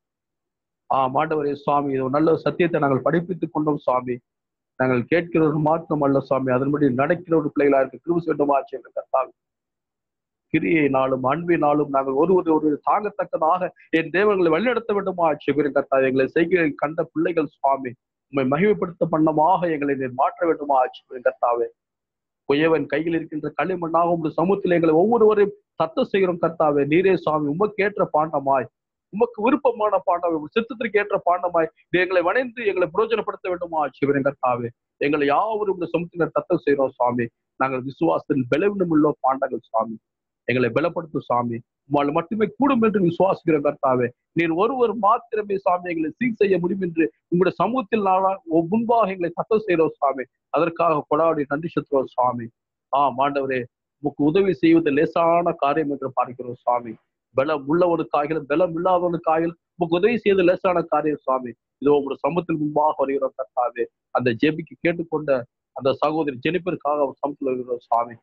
ஆம் ஆண்டவரே சுவாமி, இது நல்ல சத்தியத்தை நாங்கள் படிப்பித்துக் கொண்டோம் சுவாமி. நாங்கள் கேட்கிறவர் மாற்றம் அல்ல சுவாமி, அதன்படி நடக்கிற ஒரு பிள்ளைகளா இருக்க கிருபை வேண்டுமா செய்கிற கர்த்தாவே. கிரியையினாலும் அன்பினாலும் நாங்கள் ஒருவர் ஒரு தாங்கத்தக்கதாக என் தேவங்களை வழிநடத்த வேண்டுமா செய்கிற கர்த்தாவே. எங்களை செய்கிற கண்ட பிள்ளைகள் சுவாமி, உண்மை மகிமைப்படுத்த பண்ணமாக எங்களை நீர் மாற்ற வேண்டுமா செய்கிற கர்த்தாவே. குயவன் கையில் இருக்கின்ற களிமண்ணாக உங்கள் சமூகத்தில் எங்களை ஒவ்வொருவரையும் சத்தம் செய்கிறோம் கர்த்தாவே. நீரே சுவாமி, உமக்கு ஏற்ற பாண்டமாய், உமக்கு விருப்பமான பாண்டமாய், சித்தத்திற்கு ஏற்ற பாண்டமாய் எங்களை வணைந்து எங்களை பிரயோஜனப்படுத்த வேண்டுமா சிவன் கர்த்தாவே. எங்களை யாவரும் உங்கள் சமூகத்தினர் சத்தம் செய்கிறோம் சுவாமி. நாங்கள் விசுவாசத்தில் பலவீனம் உள்ள பாண்டங்கள் சுவாமி, எங்களை பலப்படுத்தும் சாமி. உம்மால் மட்டுமே கூடும் என்று விசுவாசிக்கிற கர்த்தாவே. நீர் ஒருவர் மாத்திரமே சாமி எங்களை சீர் செய்ய முடியும் என்று உங்களுடைய சமூகத்தில் நாளால் முன்பாக எங்களை சத்தம் செய்கிறோம் சுவாமி. அதற்காக கொடாடி நன்றி செலுத்துவோம் சுவாமி. ஆம் ஆண்டவரே, உமக்கு உதவி செய்வது லேசான காரியம் என்று பார்க்கிறோம் சுவாமி. பலம் உள்ளவனுக்காகிலும் பலம் இல்லாதவனுக்காகிலும் உமக்கு உதவி செய்வது லேசான காரியம் சுவாமி. இதோ உங்களுடைய சமூகத்தில் முன்பாக வருகிறோம் கர்த்தாவே. அந்த ஜெபிக்கு கேட்டுக்கொண்ட அந்த சகோதரி ஜெனிப்பருக்காக அவர் சமூகத்தில் வருகிறோம் சுவாமி.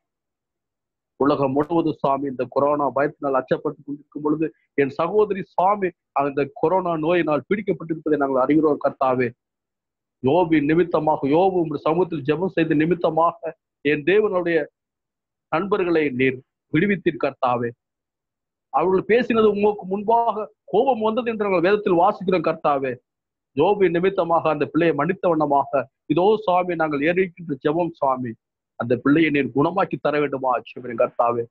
உலகம் முழுவதும் சுவாமி இந்த கொரோனா பயத்தினால் அச்சப்பட்டு கொண்டிருக்கும் பொழுது என் சகோதரி சுவாமி அந்த கொரோனா நோயினால் பிடிக்கப்பட்டிருப்பதை நாங்கள் அறிகிறோம் கர்த்தாவே. யோபின் நிமித்தமாக, யோபு உங்களுடைய சமூகத்தில் ஜெபம் செய்த நிமித்தமாக என் தேவனுடைய நண்பர்களை நீர் விடுவித்தீர் கர்த்தாவே. அவர்கள் பேசினது உங்களுக்கு முன்பாக கோபம் வந்தது என்று நாங்கள் வேதத்தில் வாசிக்கிறோம் கர்த்தாவே. யோபின் நிமித்தமாக அந்த பிள்ளையை மன்னித்த வண்ணமாக இதோ சுவாமி நாங்கள் ஏறிக்கின்ற ஜெபம் சுவாமி, அந்த பிள்ளையை நீர் குணமாக்கி தர வேண்டுமா சிவன் கர்த்தாவே.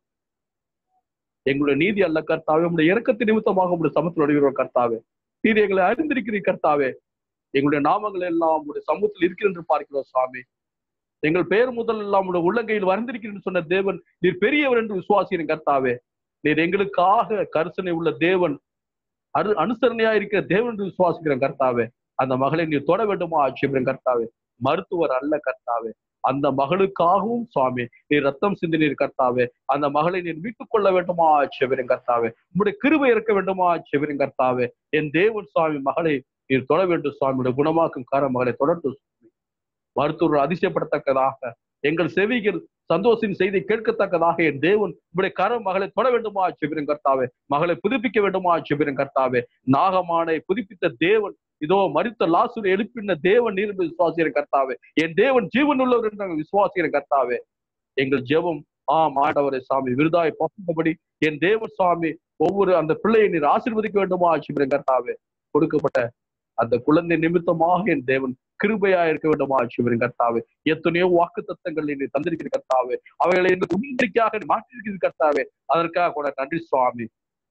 எங்களுடைய நீதி அல்ல கர்த்தாவே, உங்களுடைய இரக்கத்தின் நிமித்தமாக உங்களுடைய சமூகத்தில் வருகிறோம் கர்த்தாவே. நீர் எங்களை அறிந்திருக்கிறீர் கர்த்தாவே. எங்களுடைய நாமங்கள் எல்லாம் உங்களுடைய சமூகத்தில் இருக்கிறது என்று பார்க்கிறோம் சுவாமி. எங்கள் பெயர் முதல் எல்லாம் உங்களுடைய உள்ளங்கையில் வரைந்திருக்கிறேன் சொன்ன தேவன் நீர் பெரியவர் என்று விசுவாசிக்கிறேன் கர்த்தாவே. நீர் எங்களுக்காக கரிசனை உள்ள தேவன், அரு அனுசரணையா இருக்கிற தேவன் என்று விசுவாசிக்கிறேன் கர்த்தாவே. அந்த மகளை நீர் தொட வேண்டுமா ஆட்சியபிரன் கர்த்தாவே. மருத்துவர் அல்ல கர்த்தாவே, அந்த மகளுக்காகவும் சுவாமி நீர் ரத்தம் சிந்தினீர் கர்த்தாவே. அந்த மகளை நீர் மீட்டுக் கொள்ள வேண்டுமா ஆட்சியபிரன் கர்த்தாவே. உங்களுடைய கிருபை இருக்க வேண்டுமா ஆட்சியபிரன் கர்த்தாவே. என் தேவன் சுவாமி மகளை நீர் தொட வேண்டும் சுவாமியுடைய குணமாக்கும் கார மகளை தொடர்ந்து சுவாமி. மருத்துவர் அதிசயப்படத்தக்கதாக, எங்கள் செவிகள் சந்தோஷின் செய்தி கேட்கத்தக்கதாக என் தேவன் உங்களுடைய கர மகளை தொட வேண்டுமா ஆட்சியபிரன் கர்த்தாவே. மகளை புதுப்பிக்க வேண்டுமா ஆட்சியபிரன் கர்த்தாவே. நாகமானை புதுப்பித்த தேவன், இதோ மரித்த லாசுரை எழுப்பின தேவன் நீர் என்று விசுவாசிக்கிற கர்த்தாவே. என் தேவன் ஜீவன் உள்ளவர் என்று நாங்கள் விசுவாசிக்கிற கர்த்தாவே. எங்கள் ஜெபம் ஆம் ஆண்டவரே சாமி விருதாய் பகுந்தபடி என் தேவன் சுவாமி ஒவ்வொரு அந்த பிள்ளையை நீர் ஆசீர்வதிக்க வேண்டுமா ஆட்சியபிரன் கர்த்தாவே. கொடுக்கப்பட்ட அந்த குழந்தை நிமித்தமாக என் தேவன் கிருபையா இருக்க வேண்டுமா ஆட்சியபிரன் கர்த்தாவே. எத்தனையோ வாக்கு தத்தங்கள் நீ தந்திருக்கிற கர்த்தாவே. அவைகளை எங்களுக்கு உண்மைக்காக மாற்றிருக்கிற கர்த்தாவே. அதற்காக கூட நன்றி சுவாமி.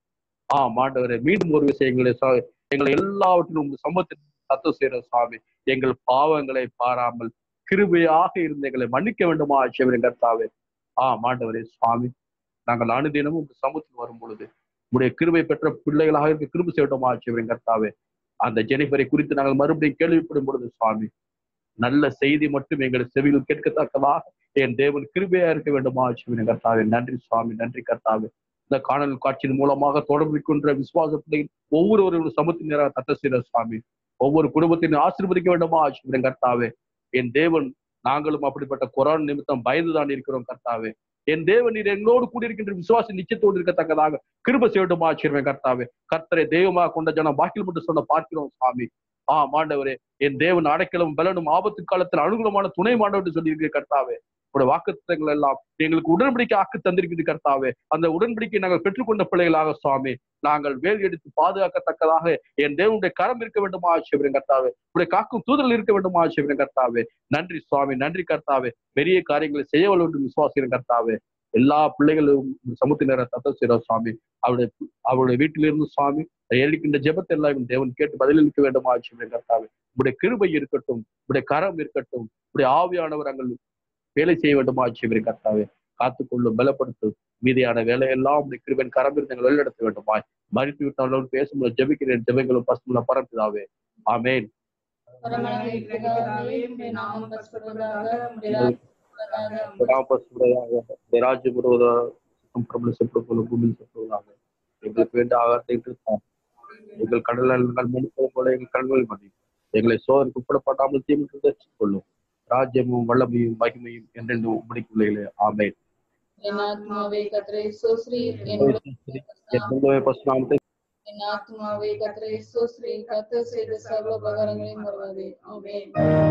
ஆம் ஆண்டவரே, மீண்டும் ஒரு விஷயங்களை எங்களை எல்லாவற்றிலும் உங்க சமூகத்தில் சத்தம் செய்கிற சுவாமி. எங்கள் பாவங்களை பாராமல் கிருபையாக இருந்த எங்களை மன்னிக்க வேண்டுமா ஆட்சியபிரன் கர்த்தாவே. ஆம் ஆண்டவரே சுவாமி, நாங்கள் அனுதினமும் உங்க சமூகத்தில் வரும் பொழுது உங்களுடைய கிருபை பெற்ற பிள்ளைகளாக இருக்க கிருபை செய்யட்டுமா ஆட்சியபிரன் கர்த்தாவே. அந்த ஜெனிஃபரை குறித்து நாங்கள் மறுபடியும் கேள்விப்படும் பொழுது சுவாமி நல்ல செய்தி மட்டும் எங்கள் செவிகள் கேட்கத்தக்கதாக என் தேவன் கிருபையா இருக்க வேண்டுமா ஆட்சியபிரன் கர்த்தாவே. நன்றி சுவாமி, நன்றி கர்த்தாவே. இந்த காணல் காட்சியின் மூலமாக தொடர்பு கொண்ட விசுவாச பிள்ளைகள் ஒவ்வொருவரும் சமூகத்தின் நேராக தட்ட செய்கிற சுவாமி. ஒவ்வொரு குடும்பத்தையும் ஆசீர்வதிக்க வேண்டுமா ஆட்சியபிரன் கர்த்தாவே. என் தேவன் நாங்களும் அப்படிப்பட்ட கொரோனா நிமித்தம் பயந்துதான் இருக்கிறோம் கர்த்தாவே. என் தேவன் நீர் எங்களோடு கூடியிருக்கின்ற விசுவாச நிச்சயத்தோடு இருக்கத்தக்கதாக கிருபை செய்யட்டுமா ஆட்சியபிரன் கர்த்தாவே. கர்த்தரை தெய்வமாக கொண்ட ஜனம் பாக்கில் மட்டும் சொன்ன பார்க்கிறோம் சுவாமி. ஆ மாண்டவரே, என் தேவன் அடைக்கலும் பலனும் ஆபத்து காலத்தில் அனுகூலமான துணை மாண்டவர் சொல்லியிருக்கிற கர்த்தாவே. உடைய வாக்குத்தங்கள் எல்லாம் எங்களுக்கு உடன்படிக்கை ஆக்கு தந்திருக்கிறது கர்த்தாவே. அந்த உடன்படிக்கை நாங்கள் பெற்றுக்கொண்ட பிள்ளைகளாக சுவாமி நாங்கள் வேல் எடுத்து பாதுகாக்கத்தக்கதாக என் தேவனுடைய கரம் இருக்க வேண்டுமா ஆட்சியபிரன் கர்த்தாவே. உடைய காக்கும் தூதர்கள் இருக்க வேண்டுமா ஆட்சியபிரன் கர்த்தாவே. நன்றி சுவாமி, நன்றி கர்த்தாவே. பெரிய காரியங்களை செய்ய வேண்டும் விசுவாசிக்கிறேன் கர்த்தாவே. எல்லா பிள்ளைகளும் சமூகத்தினரை தத்தம் செய்கிறோம் சுவாமி. அவருடைய அவருடைய வீட்டிலிருந்து சுவாமி எழுக்கின்ற ஜெபத்தை எல்லாம் தேவன் கேட்டு பதிலளிக்க வேண்டுமா ஆட்சியபிரன் கர்த்தாவே. உடைய கிருபை இருக்கட்டும், உடைய கரம் இருக்கட்டும், உடைய ஆவியானவர் அங்கள் வேலை செய்ய வேண்டுமா ஆட்சியபிரன் கர்த்தாவே. காத்துக்கொள்ளும், பலப்படுத்தும். மீதியான வேலையெல்லாம் உடைய கிருபையின் கரம் இருந்து எங்கள் வழிநடத்த வேண்டுமாய். மறித்து விட்டவர்களோடு பேசும்போது ஜெபிக்கிறேன் ஜெபங்களும் பசுமுள்ள பரப்பிதாவே. ஆமேன். ராஜ்யம் பூமியில் செல்வதாக எங்களுக்கு வேண்டிய ஆகாரத்தை எங்கள் கடல்கள் மன்னிப்பது போல எங்கள் கடல்கள் மன்னி எங்களை சோதனைக்கு உட்படப்படாமல் தீமைக்கு கொள்ளும். ராஜ்யமும் வல்லமையும் மகிமையும் என்றென்றும் உம்முடையக்குள்ளே. ஆமென். என் ஆத்மாவே கர்த்தரை ஸ்தோத்திரி, என் என்னுடைய பரிசுநாமத்தை என் ஆத்மாவே கர்த்தரை ஸ்தோத்திரி, கர்த்தர் செய்த சர்வ உபகாரங்களையும் மறவாதே. ஆமென்.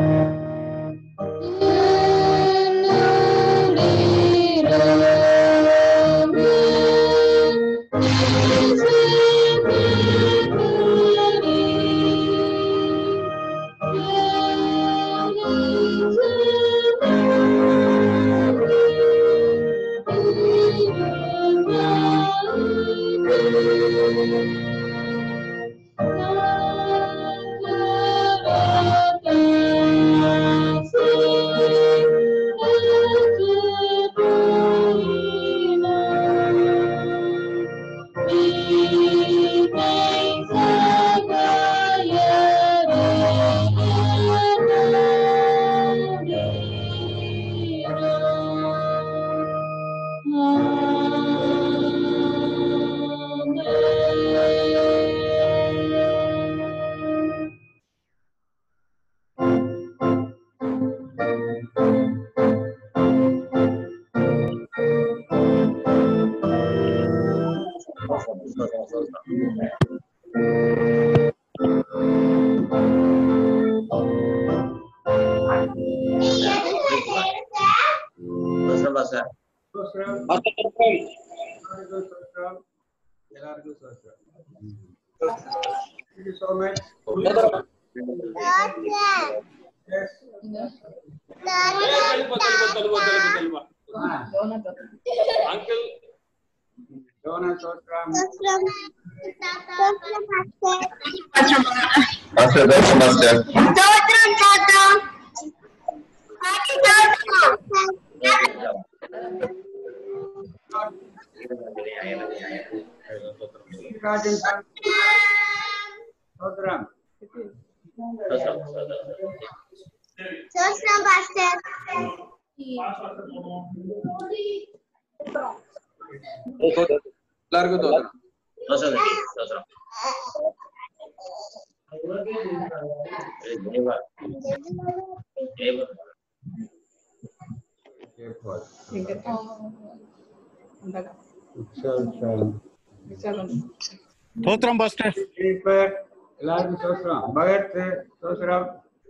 Sotram Pastor. எல்லாருக்கும் சோஸ்திரம். Bhagat சோஸ்திரம்.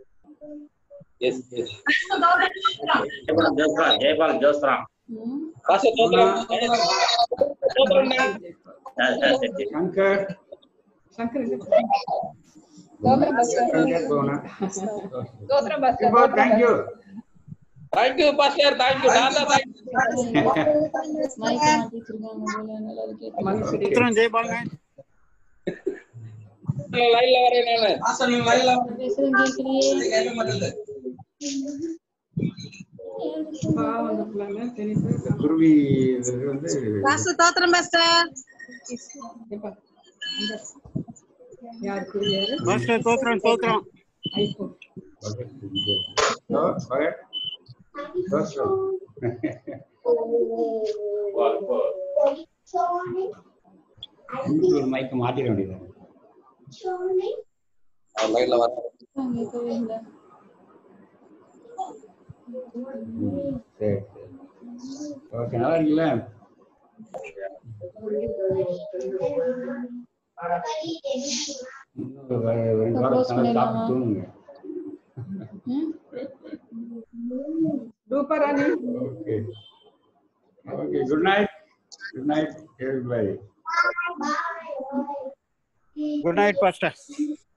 Yes, yes. Jayapal Josram, Jayapal Josram. Pastor Sotram. Sotram na. Shankar. Shankar. Sotram Pastor. Sotram Pastor. Thank you. Thank you, Pastor. Thank you. Dada, thank you. Sotram Jayapal na. லைன்ல வரேன் நானு. ஆசா நீ லைன்ல குருவி வந்து pastor தோத்திரம் pastor. யார் குருவி யாரு? பாஸ்டர் தோத்திரம் தோத்திரம். ஐபோன். ஓ பகத் சோஸ்திரம். ஒரு மைக் மாத்திர வேண்டியது. லைன்ல வர சரி ஓகே நல்லா இருக்கீங்களா? ரெண்டு வாரம் சாப்பிட்டு தூங்குங்க. Ruparani. Okay okay good night. Good night everybody. Good night, Pastor.